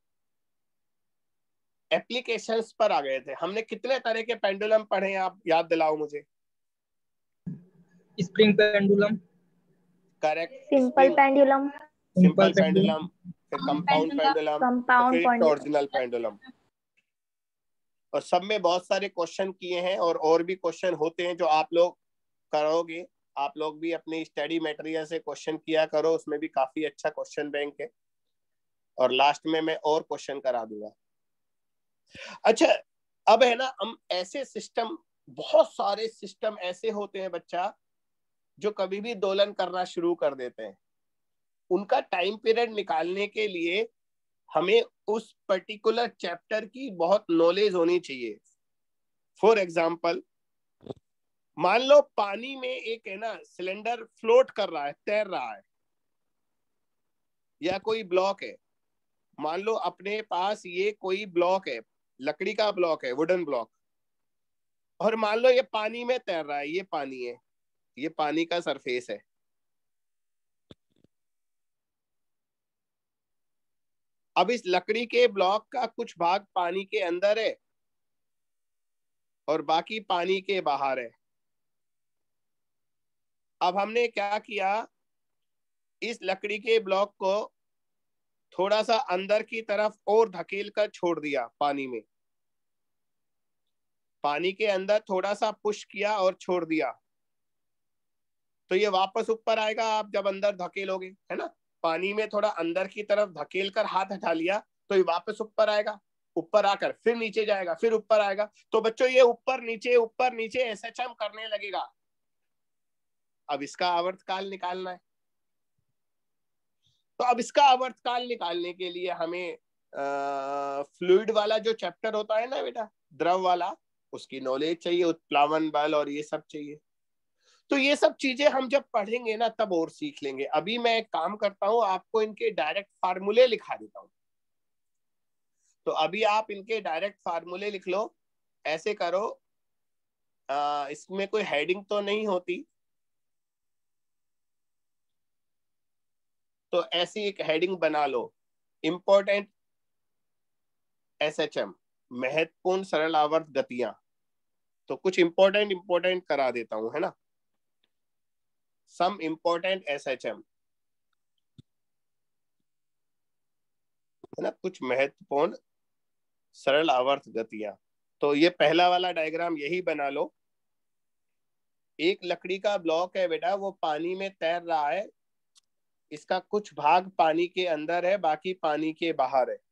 एप्लीकेशंस पर आ गए थे। हमने कितने तरह के पेंडुलम पढ़े हैं, आप याद दिलाओ मुझे। Spring pendulum, correct, simple pendulum, simple pendulum, फिर कंपाउंड पेंडुलम, कंपाउंड फिर पेंडुलम, टॉर्जनल पेंडुलम। और सब में बहुत सारे क्वेश्चन किए हैं और भी क्वेश्चन होते हैं जो आप लोग करोगे। आप लोग भी अपनी स्टडी मटेरियल से क्वेश्चन किया करो, उसमें भी काफी अच्छा क्वेश्चन बैंक है। और लास्ट में मैं और क्वेश्चन करा दूंगा। अच्छा, अब है ना, हम ऐसे सिस्टम, बहुत सारे सिस्टम ऐसे होते हैं बच्चा जो कभी भी दोलन करना शुरू कर देते हैं। उनका टाइम पीरियड निकालने के लिए हमें उस पर्टिकुलर चैप्टर की बहुत नॉलेज होनी चाहिए। फॉर एग्जाम्पल, मान लो पानी में एक है ना सिलेंडर फ्लोट कर रहा है, तैर रहा है, या कोई ब्लॉक है। मान लो अपने पास ये कोई ब्लॉक है, लकड़ी का ब्लॉक है, वुडन ब्लॉक, और मान लो ये पानी में तैर रहा है। ये पानी है, ये पानी का सरफेस है। अब इस लकड़ी के ब्लॉक का कुछ भाग पानी के अंदर है और बाकी पानी के बाहर है। अब हमने क्या किया, इस लकड़ी के ब्लॉक को थोड़ा सा अंदर की तरफ और धकेल कर छोड़ दिया पानी में। पानी के अंदर थोड़ा सा पुश किया और छोड़ दिया, तो ये वापस ऊपर आएगा। आप जब अंदर धकेलोगे, है ना, पानी में थोड़ा अंदर की तरफ धकेल कर हाथ हटा लिया तो ये वापस ऊपर आएगा। ऊपर आकर फिर नीचे जाएगा, फिर ऊपर आएगा। तो बच्चों ये ऊपर नीचे एसएचएम करने लगेगा। अब इसका आवर्तकाल निकालना है। तो अब इसका आवर्तकाल निकालने के लिए हमें फ्लूइड वाला जो चैप्टर होता है ना बेटा, द्रव वाला, उसकी नॉलेज चाहिए, उत्प्लावन बल और ये सब चाहिए। तो ये सब चीजें हम जब पढ़ेंगे ना तब और सीख लेंगे। अभी मैं एक काम करता हूँ, आपको इनके डायरेक्ट फार्मूले लिखा देता हूँ। तो अभी आप इनके डायरेक्ट फार्मूले लिख लो। ऐसे करो, इसमें कोई हेडिंग तो नहीं होती, तो ऐसी एक हेडिंग बना लो, इंपॉर्टेंट एसएचएम, महत्वपूर्ण सरल आवर्त गतियां। तो कुछ इंपॉर्टेंट करा देता हूं, है ना। सम इंपॉर्टेंट एसएचएम, है ना, कुछ महत्वपूर्ण सरल आवर्त गतियां। तो ये पहला वाला डायग्राम यही बना लो। एक लकड़ी का ब्लॉक है बेटा, वो पानी में तैर रहा है। इसका कुछ भाग पानी के अंदर है, बाकी पानी के बाहर है।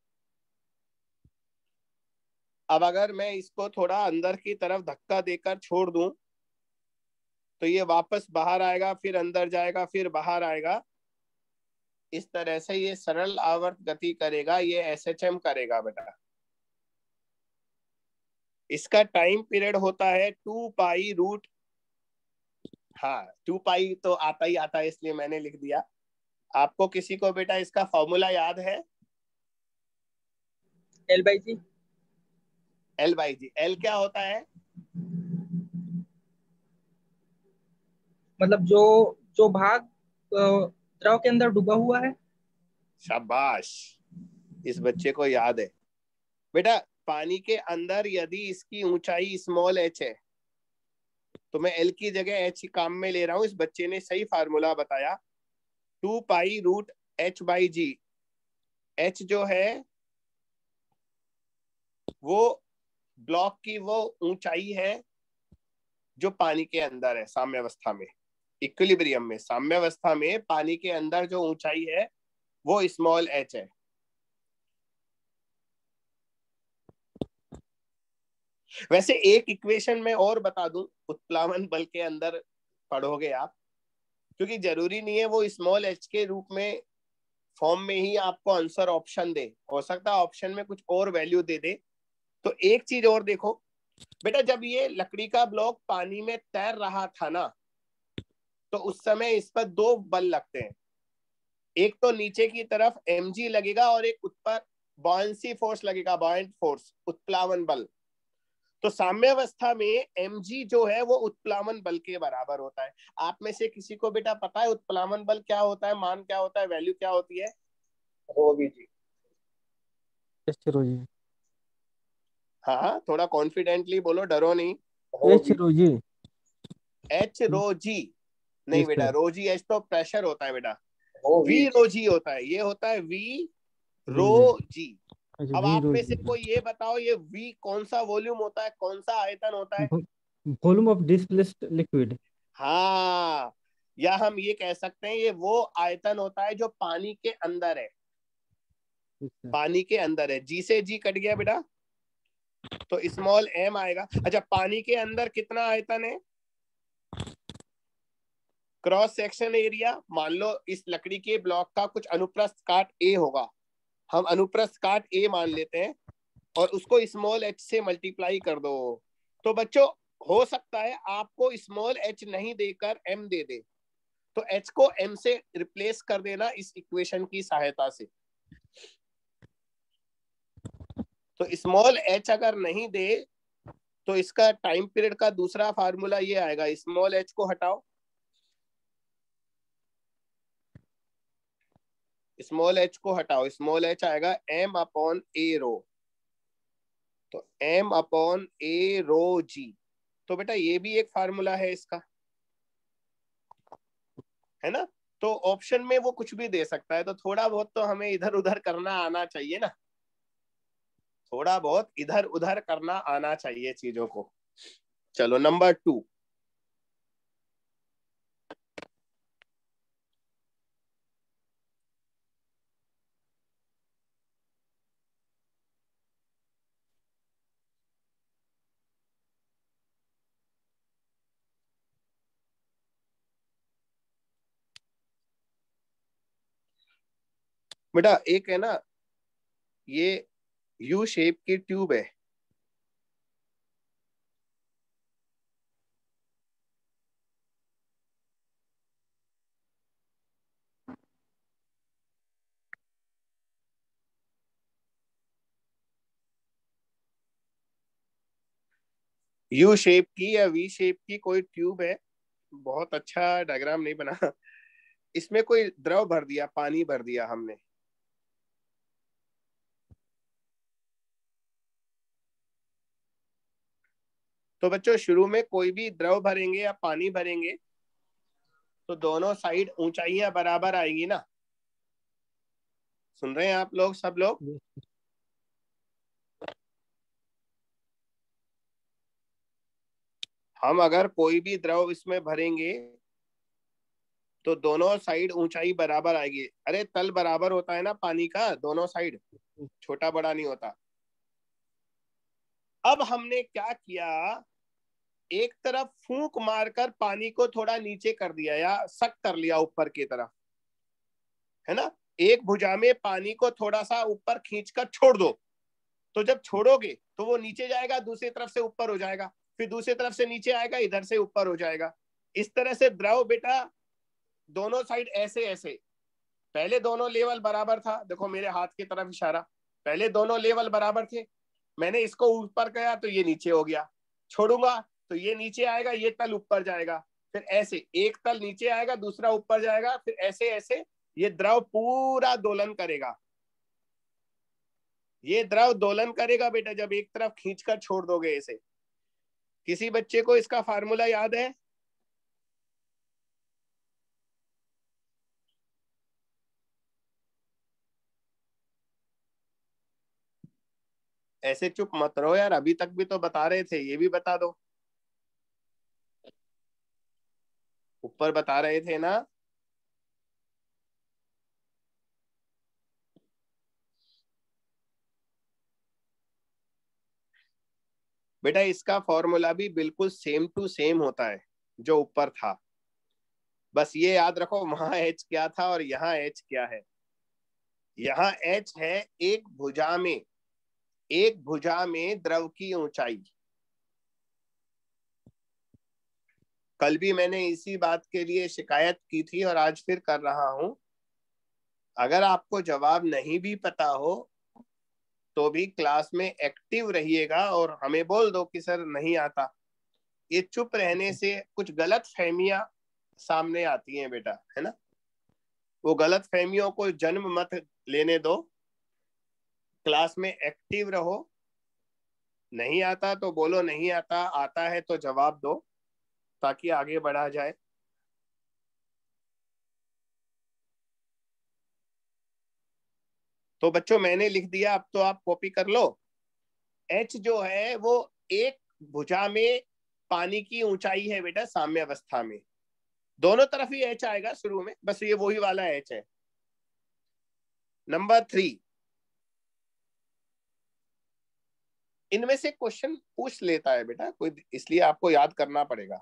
अब अगर मैं इसको थोड़ा अंदर की तरफ धक्का देकर छोड़ दूं तो ये वापस बाहर आएगा, फिर अंदर जाएगा, फिर बाहर आएगा। इस तरह से ये सरल आवर्त गति करेगा, ये एसएचएम करेगा बेटा। इसका टाइम पीरियड होता है 2 पाई रूट, हाँ 2 पाई तो आता ही आता है इसलिए मैंने लिख दिया। आपको किसी को बेटा इसका फॉर्मूला याद है? L/G। L/G, L क्या होता है? मतलब जो जो भाग द्रव के अंदर डूबा हुआ है। शाबाश, इस बच्चे को याद है बेटा। पानी के अंदर यदि इसकी ऊंचाई स्मॉल एच है तो मैं एल की जगह एच काम में ले रहा हूं। इस बच्चे ने सही फार्मूला बताया, 2 pi root H by G. H जो है वो ब्लॉक की वो ऊंचाई है जो पानी के अंदर है साम्यावस्था में, इक्विलिब्रियम में। साम्यावस्था में पानी के अंदर जो ऊंचाई है वो स्मॉल एच है। वैसे एक इक्वेशन में और बता दूं, उत्प्लावन बल के अंदर पढ़ोगे आप, क्योंकि जरूरी नहीं है वो स्मॉल एच के रूप में फॉर्म में ही आपको आंसर ऑप्शन दे, हो सकता है ऑप्शन में कुछ और वैल्यू दे दे। तो एक चीज और देखो बेटा, जब ये लकड़ी का ब्लॉक पानी में तैर रहा था ना, तो उस समय इस पर 2 बल लगते हैं। एक तो नीचे की तरफ mg लगेगा और एक ऊपर बॉयंसी फोर्स लगेगा, बॉयंट फोर्स, उत्प्लावन बल। तो साम्यावस्था में mg जो है वो उत्प्लावन बल के बराबर होता है। आप में से किसी को बेटा पता है उत्प्लावन बल क्या होता है, मान क्या होता है, वैल्यू क्या होती है? Rho V G. H rho G. हाँ, थोड़ा कॉन्फिडेंटली बोलो, डरो नहीं। एच रो जी। एच रो जी नहीं बेटा, रो जी एच तो प्रेशर होता है बेटा, वी रो जी होता है। ये होता है वी रो जी। अब आप में से कोई ये बताओ, ये वी कौन सा वॉल्यूम होता है, कौन सा आयतन होता है? Volume of displaced liquid. हाँ, या हम ये कह सकते हैं ये वो आयतन होता है जो पानी के अंदर है, पानी के अंदर है। जी से जी कट गया बेटा, तो स्मॉल एम आएगा। अच्छा, पानी के अंदर कितना आयतन है? क्रॉस सेक्शन एरिया, मान लो इस लकड़ी के ब्लॉक का कुछ अनुप्रस्थ काट ए होगा, हम अनुप्रस्थ काट ए मान लेते हैं और उसको स्मॉल एच से मल्टीप्लाई कर दो। तो बच्चों हो सकता है आपको स्मॉल एच नहीं देकर एम दे दे, तो एच को एम से रिप्लेस कर देना इस इक्वेशन की सहायता से। तो स्मॉल एच अगर नहीं दे तो इसका टाइम पीरियड का दूसरा फार्मूला ये आएगा, स्मॉल एच को हटाओ, स्मॉल एच को हटाओ, स्मॉल एच आएगा एम अपॉन ए रो। तो एम अपॉन ए रो जी। तो बेटा ये भी एक फार्मूला है इसका, है ना? तो ऑप्शन में वो कुछ भी दे सकता है, तो थोड़ा बहुत तो हमें इधर उधर करना आना चाहिए ना, थोड़ा बहुत इधर उधर करना आना चाहिए चीजों को। चलो नंबर 2। बेटा एक है ना, ये यू शेप की ट्यूब है, यू शेप की या वी शेप की कोई ट्यूब है, बहुत अच्छा डायग्राम नहीं बना। इसमें कोई द्रव भर दिया, पानी भर दिया हमने। तो बच्चों शुरू में कोई भी द्रव भरेंगे या पानी भरेंगे तो दोनों साइड ऊंचाइयां बराबर आएगी ना? सुन रहे हैं आप लोग, सब लोग? हम अगर कोई भी द्रव इसमें भरेंगे तो दोनों साइड ऊंचाई बराबर आएगी। अरे तल बराबर होता है ना पानी का, दोनों साइड, छोटा बड़ा नहीं होता। अब हमने क्या किया, एक तरफ फूंक मारकर पानी को थोड़ा नीचे कर दिया या सक कर लिया ऊपर की तरफ, है ना? एक भुजा में पानी को थोड़ा सा ऊपर खींचकर छोड़ दो, तो जब छोड़ोगे तो वो नीचे जाएगा, दूसरी तरफ से ऊपर हो जाएगा, फिर दूसरी तरफ से नीचे आएगा, इधर से ऊपर हो जाएगा। इस तरह से द्रव बेटा दोनों साइड ऐसे ऐसे, पहले दोनों लेवल बराबर था, देखो मेरे हाथ की तरफ इशारा, पहले दोनों लेवल बराबर थे, मैंने इसको ऊपर किया तो ये नीचे हो गया, छोड़ूंगा तो ये नीचे आएगा, ये तल ऊपर जाएगा, फिर ऐसे एक तल नीचे आएगा, दूसरा ऊपर जाएगा, फिर ऐसे ऐसे ये द्रव पूरा दोलन करेगा। ये द्रव दोलन करेगा बेटा जब एक तरफ खींचकर छोड़ दोगे इसे। किसी बच्चे को इसका फार्मूला याद है? ऐसे चुप मत रहो यार, अभी तक भी तो बता रहे थे, ये भी बता दो। ऊपर बता रहे थे ना। बेटा इसका फॉर्मूला भी बिल्कुल सेम टू सेम होता है जो ऊपर था, बस ये याद रखो वहां h क्या था और यहाँ h क्या है। यहाँ h है एक भुजा में द्रव की ऊंचाई। कल भी मैंने इसी बात के लिए शिकायत की थी और आज फिर कर रहा हूं, अगर आपको जवाब नहीं भी पता हो तो भी क्लास में एक्टिव रहिएगा और हमें बोल दो कि सर नहीं आता। ये चुप रहने से कुछ गलत फहमियां सामने आती हैं बेटा, है ना। वो गलत फहमियों को जन्म मत लेने दो, क्लास में एक्टिव रहो। नहीं आता तो बोलो नहीं आता, आता है तो जवाब दो ताकि आगे बढ़ा जाए। तो बच्चों मैंने लिख दिया, अब तो आप कॉपी कर लो। h जो है वो एक भुजा में पानी की ऊंचाई है बेटा साम्य अवस्था में। दोनों तरफ ही h आएगा शुरू में, बस ये वही वाला h है। नंबर 3, इनमें से क्वेश्चन पूछ लेता है बेटा कोई, इसलिए आपको याद करना पड़ेगा।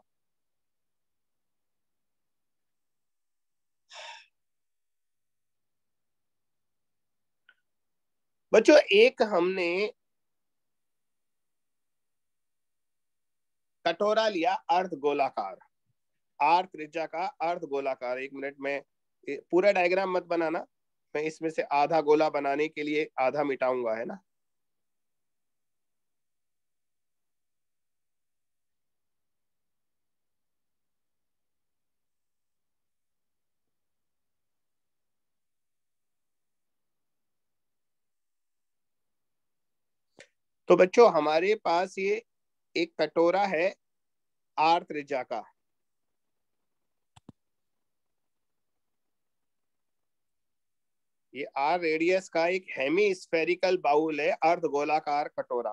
बच्चों एक हमने कटोरा लिया अर्ध गोलाकार, आर त्रिज्या का अर्ध गोलाकार। 1 मिनट में पूरा डायग्राम मत बनाना, मैं इसमें से आधा गोला बनाने के लिए आधा मिटाऊंगा, है ना। तो बच्चों हमारे पास ये एक कटोरा है आर त्रिज्या का। ये आर रेडियस का एक हेमी स्फेरिकल बाउल है, अर्ध गोलाकार कटोरा।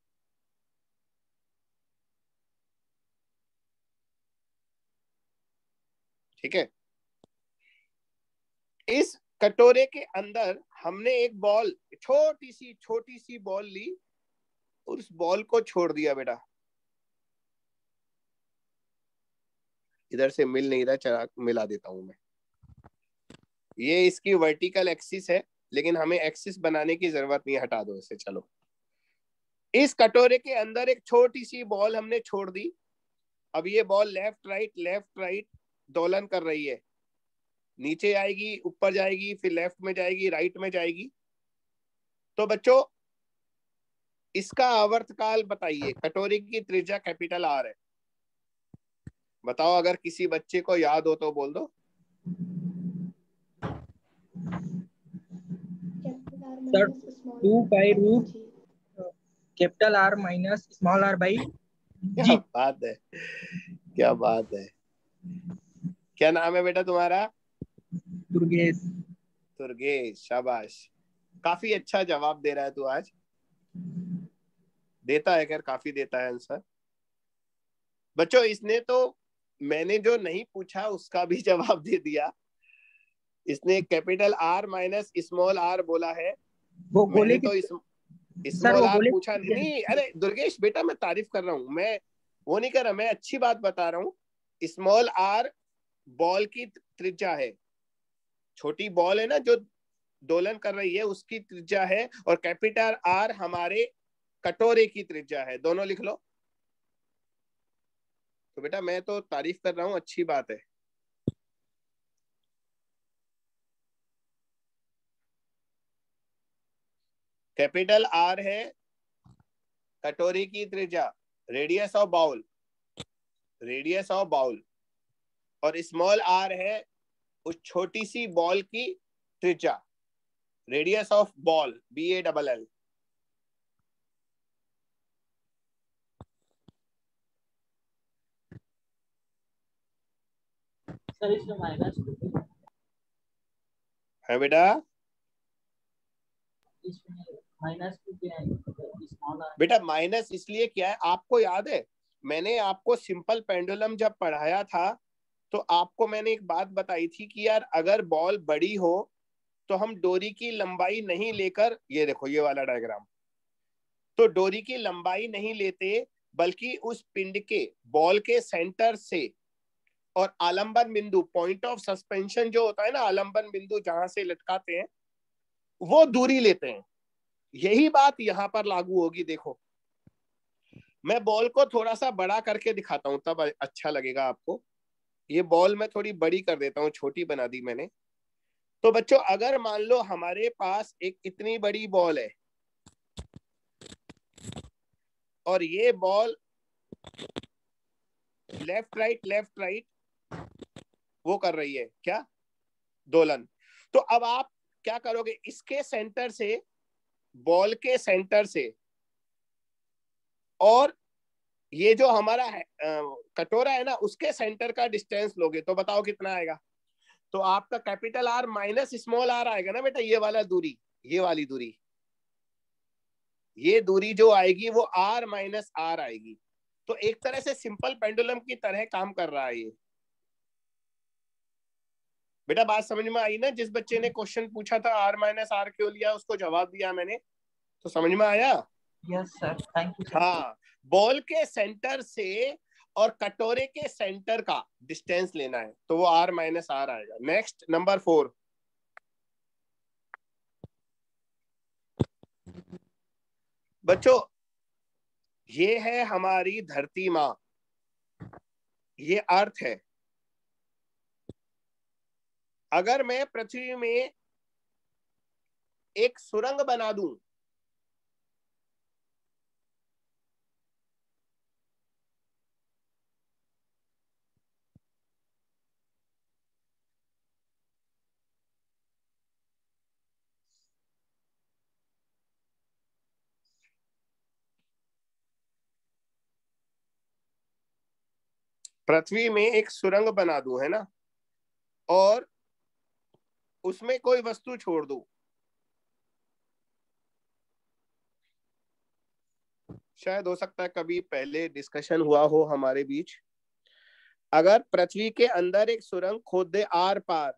ठीक है। इस कटोरे के अंदर हमने एक बॉल, छोटी सी बॉल ली और उस बॉल को छोड़ दिया बेटा। इधर से मिल नहीं रहा, चला मिला देता हूं मैं। ये इसकी वर्टिकल एक्सिस है, लेकिन हमें एक्सिस बनाने की जरूरत नहीं, हटा दो इसे। चलो, इस कटोरे के अंदर एक छोटी सी बॉल हमने छोड़ दी। अब ये बॉल लेफ्ट राइट दोलन कर रही है, नीचे आएगी, ऊपर जाएगी, फिर लेफ्ट में जाएगी, राइट में जाएगी। तो बच्चों इसका आवर्तकाल बताइए। कटोरे की त्रिज्या कैपिटल आर है, बताओ अगर किसी बच्चे को याद हो तो बोल दो। Sir 2 by root capital R minus small R by G. क्या बात है, क्या बात है। क्या नाम है बेटा तुम्हारा? दुर्गेश, शाबाश। काफी अच्छा जवाब दे रहा है तू आज। देता है, खैर काफी देता है आंसर। बच्चों इसने तो मैंने जो नहीं पूछा उसका भी जवाब दे दिया। इसने capital R minus small R बोला है। वो मैंने तो स्मॉल आर पूछा नहीं। अरे दुर्गेश बेटा मैं तारीफ कर रहा हूँ, मैं वो नहीं कर रहा, मैं अच्छी बात बता रहा हूँ। स्मॉल आर बॉल की त्रिज्या है, छोटी बॉल है ना जो दोलन कर रही है उसकी त्रिज्या है, और कैपिटल आर हमारे कटोरे की त्रिज्या है। दोनों लिख लो। तो बेटा मैं तो तारीफ कर रहा हूँ, अच्छी बात है। कैपिटल आर है कटोरी की त्रिज्या, रेडियस ऑफ बाउल, और स्मॉल आर है उस छोटी सी बॉल की त्रिज्या, radius of ball, BALL। Sir इसमें माइनस है बेटा? इसमें माइनस क्या है? Small are. बेटा माइनस इसलिए क्या है, आपको याद है मैंने आपको सिंपल पेंडुलम जब पढ़ाया था तो आपको मैंने एक बात बताई थी कि यार अगर बॉल बड़ी हो तो हम डोरी की लंबाई नहीं लेकर, ये देखो ये वाला डायग्राम, तो डोरी की लंबाई नहीं लेते बल्कि उस पिंड के बॉल के सेंटर से और आलंबन बिंदु, पॉइंट ऑफ सस्पेंशन जो होता है ना, आलंबन बिंदु जहां से लटकाते हैं, वो दूरी लेते हैं। यही बात यहां पर लागू होगी। देखो मैं बॉल को थोड़ा सा बड़ा करके दिखाता हूं तब अच्छा लगेगा आपको। ये बॉल मैं थोड़ी बड़ी कर देता हूँ, छोटी बना दी मैंने। तो बच्चों अगर मान लो हमारे पास एक इतनी बड़ी बॉल है और ये बॉल लेफ्ट राइट वो कर रही है क्या, दोलन, तो अब आप क्या करोगे, इसके सेंटर से, बॉल के सेंटर से, और ये जो हमारा कटोरा है ना उसके सेंटर का डिस्टेंस लोगे तो बताओ कितना आएगा। तो आपका capital R minus small R आएगा ना बेटा, ये वाला दूरी, ये वाली दूरी, ये दूरी जो आएगी वो आर माइनस आर आएगी। तो एक तरह से सिंपल पेंडुलम की तरह काम कर रहा है ये। बेटा बात समझ में आई ना? जिस बच्चे ने क्वेश्चन पूछा था आर माइनस आर क्यों लिया, उसको जवाब दिया मैंने, तो समझ में आया? Yes sir, thank you sir. हाँ, बॉल के सेंटर से और कटोरे के सेंटर का डिस्टेंस लेना है तो वो आर माइनस आर आएगा। Next number 4। बच्चों ये है हमारी धरती माँ, ये अर्थ है। अगर मैं पृथ्वी में एक सुरंग बना दूं, पृथ्वी में एक सुरंग बना दूं, है ना, और उसमें कोई वस्तु छोड़ दूं, शायद हो सकता है कभी पहले डिस्कशन हुआ हो हमारे बीच। अगर पृथ्वी के अंदर एक सुरंग खोद दे आर पार,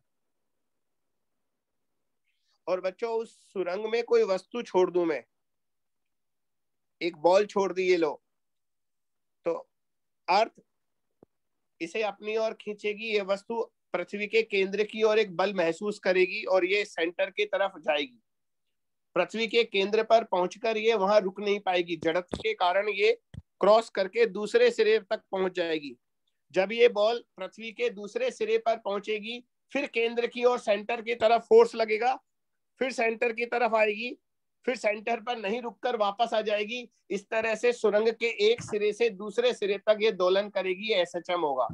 और बच्चों उस सुरंग में कोई वस्तु छोड़ दूं, मैं एक बॉल छोड़ दी, ये लो, तो अर्थ इसे अपनी ओर खींचेगी, ये वस्तु पृथ्वी के केंद्र की ओर एक बल महसूस करेगी और ये सेंटर की तरफ जाएगी। पृथ्वी के केंद्र पर पहुंचकर ये वहां रुक नहीं पाएगी, जड़त्व के कारण ये क्रॉस करके दूसरे सिरे तक पहुंच जाएगी। जब ये बॉल पृथ्वी के दूसरे सिरे पर पहुंचेगी फिर केंद्र की ओर सेंटर की तरफ फोर्स लगेगा, फिर सेंटर की तरफ आएगी, फिर सेंटर पर नहीं रुककर वापस आ जाएगी। इस तरह से सुरंग के एक सिरे से दूसरे सिरे तक ये दोलन करेगी, एसएचएम होगा।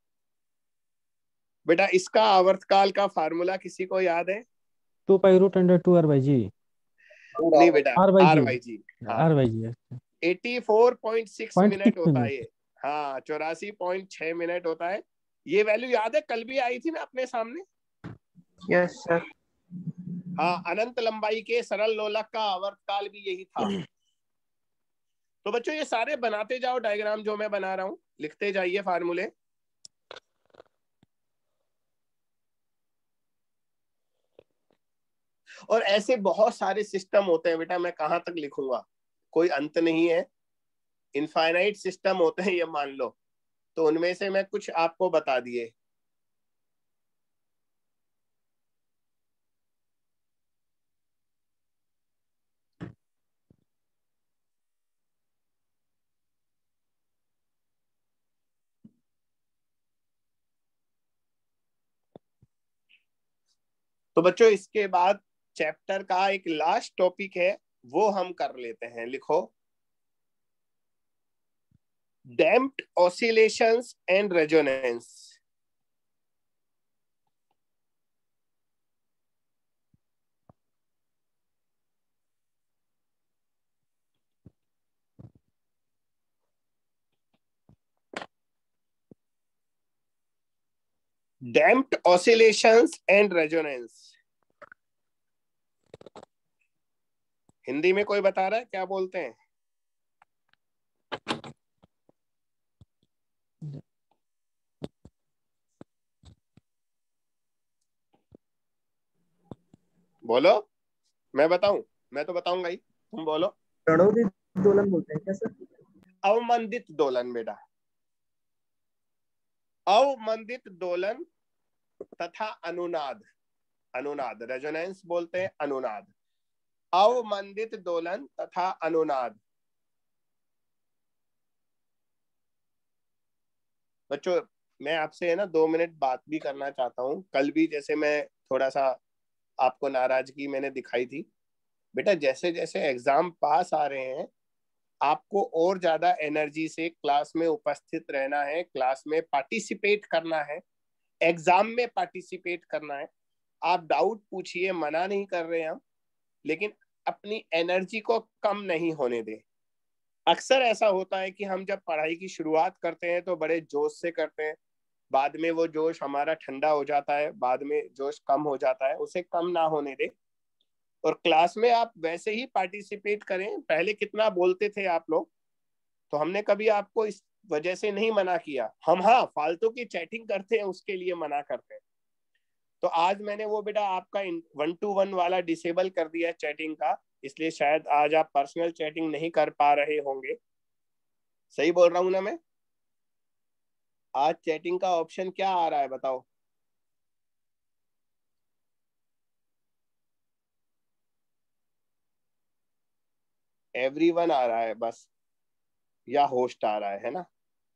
बेटा इसका आवर्तकाल का फार्मूला किसी को याद है? 2 pi root under 2 R by जी। नहीं बेटा, R by R G, by G. R by G 84.6 minute 0.6 होता मिनट। है ये। हाँ 84.6 मिनट होता है। ये वैल्यू याद है, कल भी आई थी ना अपने सामने? Yes sir. हाँ, अनंत लंबाई के सरल लोलक का आवर्तकाल भी यही था। तो बच्चों ये सारे बनाते जाओ डायग्राम जो मैं बना रहा हूं, लिखते जाइए फार्मूले। और ऐसे बहुत सारे सिस्टम होते हैं बेटा, मैं कहां तक लिखूंगा, कोई अंत नहीं है। इनफाइनाइट सिस्टम होते हैं ये मान लो, तो उनमें से मैं कुछ आपको बता दिए। तो बच्चों इसके बाद चैप्टर का एक लास्ट टॉपिक है, वो हम कर लेते हैं। लिखो, damped oscillations and resonance. Damped oscillations and resonance. Hindi में कोई बता रहा है क्या बोलते हैं? बोलो, मैं बताऊं? मैं तो बताऊंगा ही, तुम बोलो। प्रणोदित दोलन बोलते हैं क्या सर? अवमंदित दोलन बेटा, अवमंदित दोलन तथा अनुनाद। अनुनाद, रेजोनेंस बोलते हैं अनुनाद। अवमंदित दोलन तथा अनुनाद। बच्चों मैं आपसे है ना 2 मिनट बात भी करना चाहता हूँ। कल भी जैसे मैं थोड़ा सा आपको नाराजगी मैंने दिखाई थी बेटा, जैसे जैसे एग्जाम पास आ रहे हैं आपको और ज्यादा एनर्जी से क्लास में उपस्थित रहना है, क्लास में पार्टिसिपेट करना है, एग्जाम में पार्टिसिपेट करना है। आप डाउट पूछिए, मना नहीं कर रहे हम, लेकिन अपनी एनर्जी को कम नहीं होने दें। अक्सर ऐसा होता है कि हम जब पढ़ाई की शुरुआत करते हैं तो बड़े जोश से करते हैं, बाद में वो जोश हमारा ठंडा हो जाता है, बाद में जोश कम हो जाता है, उसे कम ना होने दे। और क्लास में आप वैसे ही पार्टिसिपेट करें। पहले कितना बोलते थे आप लोग, तो हमने कभी आपको इस वजह से नहीं मना किया। हम हाँ फालतू की चैटिंग करते हैं उसके लिए मना करते हैं। तो आज मैंने वो बेटा आपका 1-to-1 वाला डिसेबल कर दिया चैटिंग का, इसलिए शायद आज आप पर्सनल चैटिंग नहीं कर पा रहे होंगे। सही बोल रहा हूं ना मैं? आज चैटिंग का ऑप्शन क्या आ रहा है बताओ? एवरीवन आ रहा है बस, या होस्ट आ रहा है ना?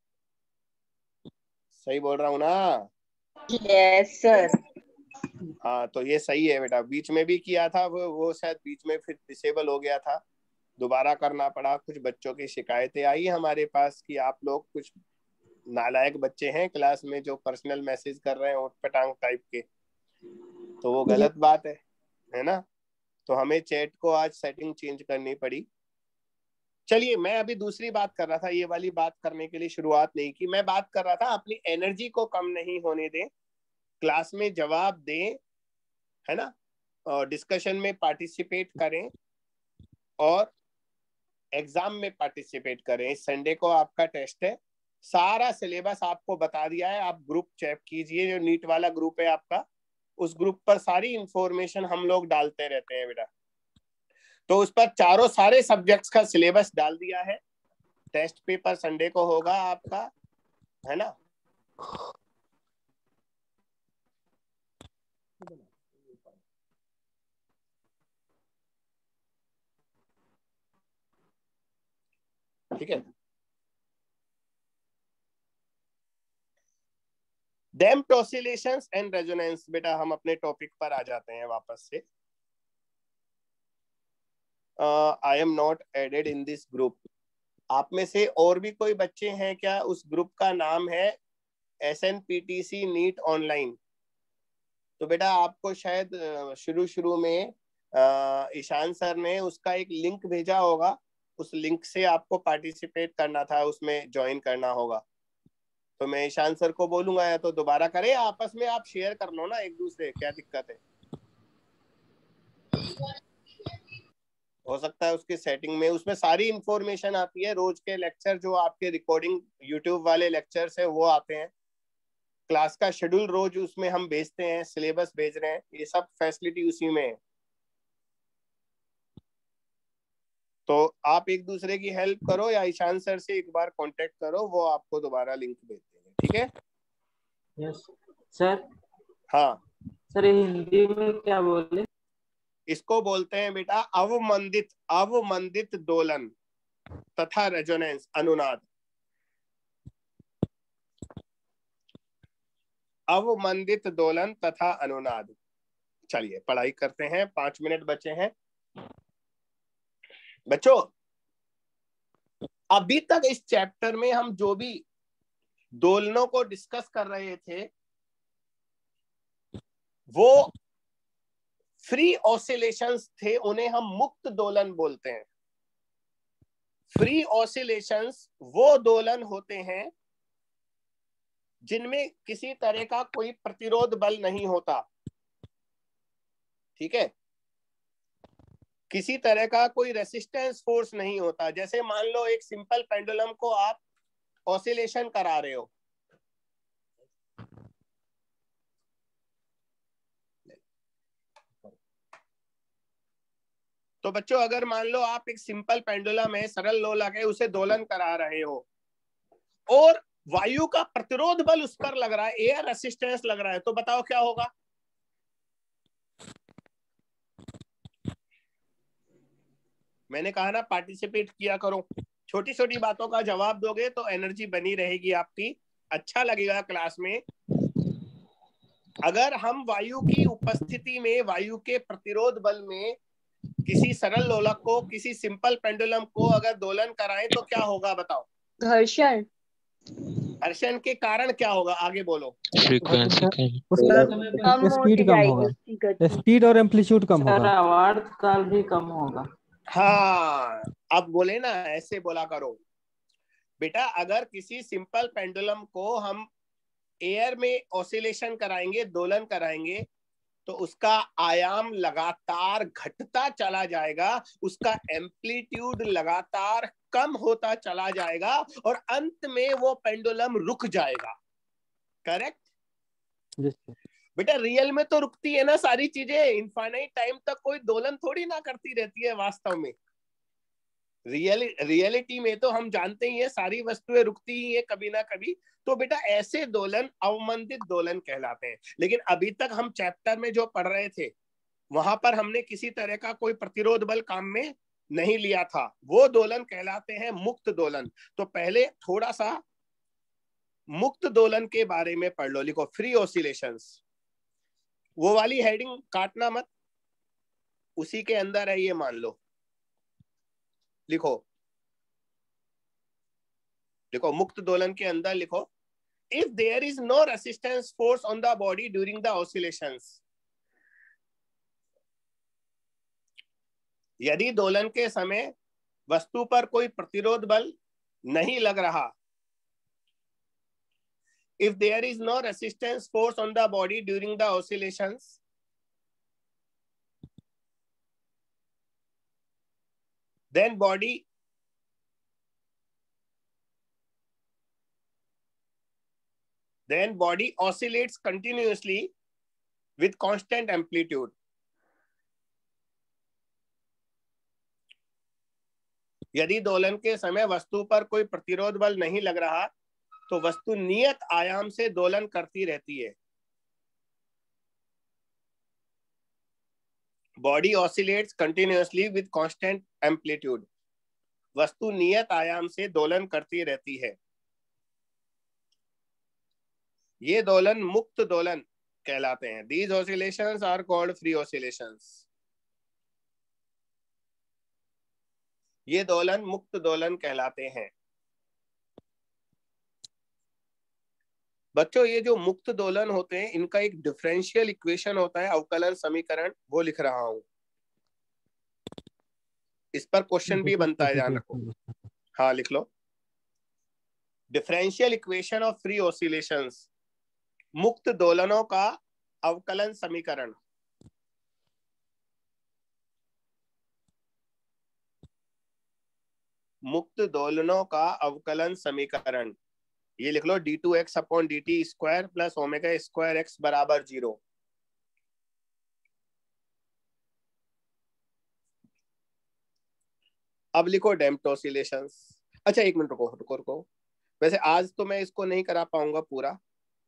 सही बोल रहा हूँ ना? Yes sir. हाँ तो ये सही है बेटा। बीच में भी किया था वो शायद बीच में फिर डिसेबल हो गया था, दोबारा करना पड़ा। कुछ बच्चों की शिकायतें आई हमारे पास कि आप लोग कुछ नालायक बच्चे हैं क्लास में जो पर्सनल मैसेज कर रहे हैं उटपटांग टाइप के, तो वो गलत बात है ना? तो हमें चैट को आज सेटिंग चेंज करनी पड़ी। चलिए मैं अभी दूसरी बात कर रहा था, ये वाली बात करने के लिए शुरुआत नहीं की। मैं बात कर रहा था अपनी एनर्जी को कम नहीं होने दें, क्लास में जवाब दें, है ना, और डिस्कशन में पार्टिसिपेट करें और एग्जाम में पार्टिसिपेट करें। इस संडे को आपका टेस्ट है, सारा सिलेबस आपको बता दिया है। आप ग्रुप चेक कीजिए, जो नीट वाला ग्रुप है आपका, उस ग्रुप पर सारी इंफॉर्मेशन हम लोग डालते रहते हैं बेटा। तो उस पर चारों सारे सब्जेक्ट्स का सिलेबस डाल दिया है। टेस्ट पेपर संडे को होगा आपका, है ना? ठीक है। Damped oscillations and resonance. बेटा हम अपने टॉपिक पर आ जाते हैं वापस से। I am not added in this group. आप में से और भी कोई बच्चे हैं क्या? उस ग्रुप का नाम है SNPTC नीट ऑनलाइन। तो बेटा आपको शायद शुरू में ईशान सर ने उसका एक लिंक भेजा होगा, उस लिंक से आपको पार्टिसिपेट करना था, उसमें ज्वाइन करना होगा। तो मैं ईशान सर को बोलूंगा या तो दोबारा करें, आपस में आप शेयर कर लो ना एक दूसरे, क्या दिक्कत है? हो सकता है उसकी सेटिंग में, उसमें सारी इंफॉर्मेशन आती है। रोज के लेक्चर जो आपके रिकॉर्डिंग यूट्यूब वाले लेक्चर्स है वो आते हैं, क्लास का शेड्यूल रोज उसमें हम भेजते हैं, सिलेबस भेज रहे हैं, ये सब फैसिलिटी उसी में है। तो आप एक दूसरे की हेल्प करो या ईशान सर से एक बार कांटेक्ट करो, वो आपको दोबारा लिंक भेज देंगे। ठीक है? Yes sir. हाँ सर हिंदी में क्या बोले? इसको बोलते हैं बेटा अवमंदित, अवमंदित दोलन तथा रेजोनेंस, अनुनाद। अवमंदित दोलन तथा अनुनाद। चलिए पढ़ाई करते हैं, 5 मिनट बचे हैं। बच्चों अभी तक इस चैप्टर में हम जो भी दोलनों को डिस्कस कर रहे थे वो फ्री ऑसिलेशंस थे, उन्हें हम मुक्त दोलन बोलते हैं। फ्री ऑसिलेशंस वो दोलन होते हैं जिनमें किसी तरह का कोई प्रतिरोध बल नहीं होता, ठीक है, किसी तरह का कोई रेसिस्टेंस फोर्स नहीं होता। जैसे मान लो एक सिंपल पेंडुलम को आप ऑसिलेशन करा रहे हो, तो बच्चों अगर मान लो आप एक सिंपल पेंडुलम है, सरल लोलक है, उसे दोलन करा रहे हो और वायु का प्रतिरोध बल उस पर लग रहा है, एयर रेसिस्टेंस लग रहा है, तो बताओ क्या होगा? मैंने कहा ना पार्टिसिपेट किया करो, छोटी छोटी बातों का जवाब दोगे तो एनर्जी बनी रहेगी आपकी, अच्छा लगेगा क्लास में। अगर हम वायु की उपस्थिति में, वायु के प्रतिरोध बल में किसी सरल लोलक को, किसी सिंपल पेंडुलम को अगर दोलन कराएं तो क्या होगा बताओ? घर्षण। घर्षण के कारण क्या होगा, आगे बोलो। फ्रीक्वेंसी कम स्पीड होती कम जाएगी होगा, उसकी गति। स्पीड और एम्पलीट्यूड कम सर होगा। आवर्त काल भी कम होगा। हाँ, अब बोले ना, ऐसे बोला करो बेटा। अगर किसी सिंपल पेंडुलम को हम एयर में ऑसिलेशन कराएंगे, दोलन कराएंगे, तो उसका आयाम लगातार घटता चला जाएगा, उसका एम्पलीट्यूड लगातार कम होता चला जाएगा और अंत में वो पेंडुलम रुक जाएगा। करेक्ट? बेटा रियल में तो रुकती है ना सारी चीजें, इनफाइनाइट टाइम तक कोई दोलन थोड़ी ना करती रहती है वास्तव में। रियलिटी में तो हम जानते ही है सारी वस्तुएं रुकती ही है कभी ना कभी। तो बेटा ऐसे दोलन अवमंदित दोलन कहलाते हैं। लेकिन अभी तक हम चैप्टर में जो पढ़ रहे थे वहां पर हमने किसी तरह का कोई प्रतिरोध बल काम में नहीं लिया था, वो दोलन कहलाते हैं मुक्त दोलन। तो पहले थोड़ा सा मुक्त दोलन के बारे में पढ़ लो। लिखो फ्री ऑसिलेशंस, वो वाली हेडिंग काटना मत, उसी के अंदर है ये, मान लो। लिखो देखो मुक्त दोलन के अंदर लिखो, if there is no resistance force on the body during the oscillations, यदि दोलन के समय वस्तु पर कोई प्रतिरोध बल नहीं लग रहा, if there is no resistance force on the body during the oscillations, then body oscillates continuously with constant amplitude. यदि दोलन के समय वस्तु पर कोई प्रतिरोध बल नहीं लग रहा तो वस्तु नियत आयाम से दोलन करती रहती है। Body oscillates continuously with constant amplitude, वस्तु नियत आयाम से दोलन करती रहती है। ये दोलन मुक्त दोलन कहलाते हैं। These oscillations are called free oscillations. ये दोलन मुक्त दोलन कहलाते हैं। बच्चों ये जो मुक्त दोलन होते हैं इनका एक डिफरेंशियल इक्वेशन होता है, अवकलन समीकरण, वो लिख रहा हूं। इस पर क्वेश्चन भी बनता है, ध्यान रखो। हाँ लिख लो, differential equation of free oscillations, मुक्त दोलनों का अवकलन समीकरण। मुक्त दोलनों का अवकलन समीकरण ये लिख लो, d2x upon dt square plus omega square x बराबर 0। अब लिखो डैम्प्ड ऑसिलेशंस। अच्छा एक मिनट रुको रुको रुको, वैसे आज तो मैं इसको नहीं करा पाऊंगा पूरा,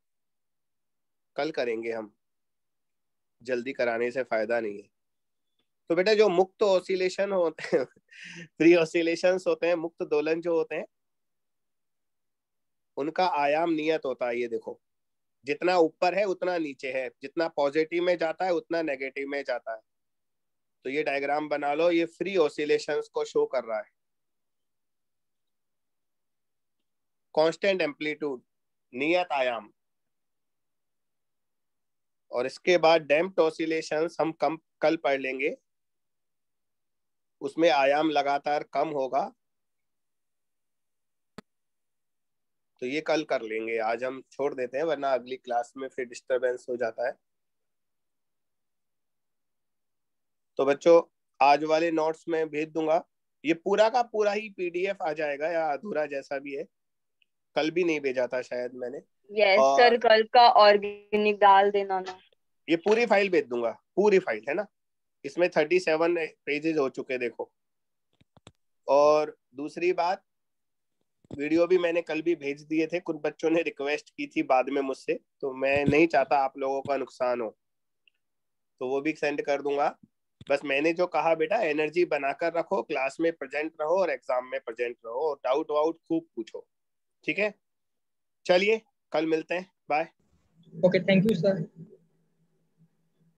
कल करेंगे हम, जल्दी कराने से फायदा नहीं है। तो बेटा जो मुक्त ऑसिलेशन होते हैं, फ्री ऑसिलेशंस होते हैं, मुक्त दोलन जो होते हैं, उनका आयाम नियत होता है। ये देखो, जितना ऊपर है उतना नीचे है, जितना पॉजिटिव में जाता है उतना नेगेटिव में जाता है। तो ये डायग्राम बना लो, ये फ्री ऑसिलेशंस को शो कर रहा है। कांस्टेंट एम्पलीट्यूड, नियत आयाम। और इसके बाद डैम्प्ड ऑसिलेशंस हम कल पढ़ लेंगे, उसमें आयाम लगातार कम होगा तो ये कल कर लेंगे, आज हम छोड़ देते हैं वरना अगली क्लास में फिर डिस्टरबेंस हो जाता है। तो बच्चों आज वाले नोट्स में भेज दूंगा, ये पूरा का पूरा ही पीडीएफ आ जाएगा या अधूरा जैसा भी है, कल भी नहीं भेजा था शायद मैंने। यस सर, कल का ऑर्गेनिक डाल देना ना। ये पूरी फाइल भेज दूंगा, पूरी फाइल है ना, इसमें 37 पेजेस हो चुके देखो। और दूसरी बात, वीडियो भी मैंने कल भी भेज दिए थे, कुछ बच्चों ने रिक्वेस्ट की थी बाद में मुझसे, तो मैं नहीं चाहता आप लोगों का नुकसान हो, तो वो भी सेंड कर दूंगा। बस मैंने जो कहा बेटा, एनर्जी बनाकर रखो, क्लास में प्रेजेंट रहो और एग्जाम में प्रेजेंट रहो, डाउट वाउट खूब पूछो, ठीक है? चलिए कल मिलते हैं, bye. Okay, thank you sir.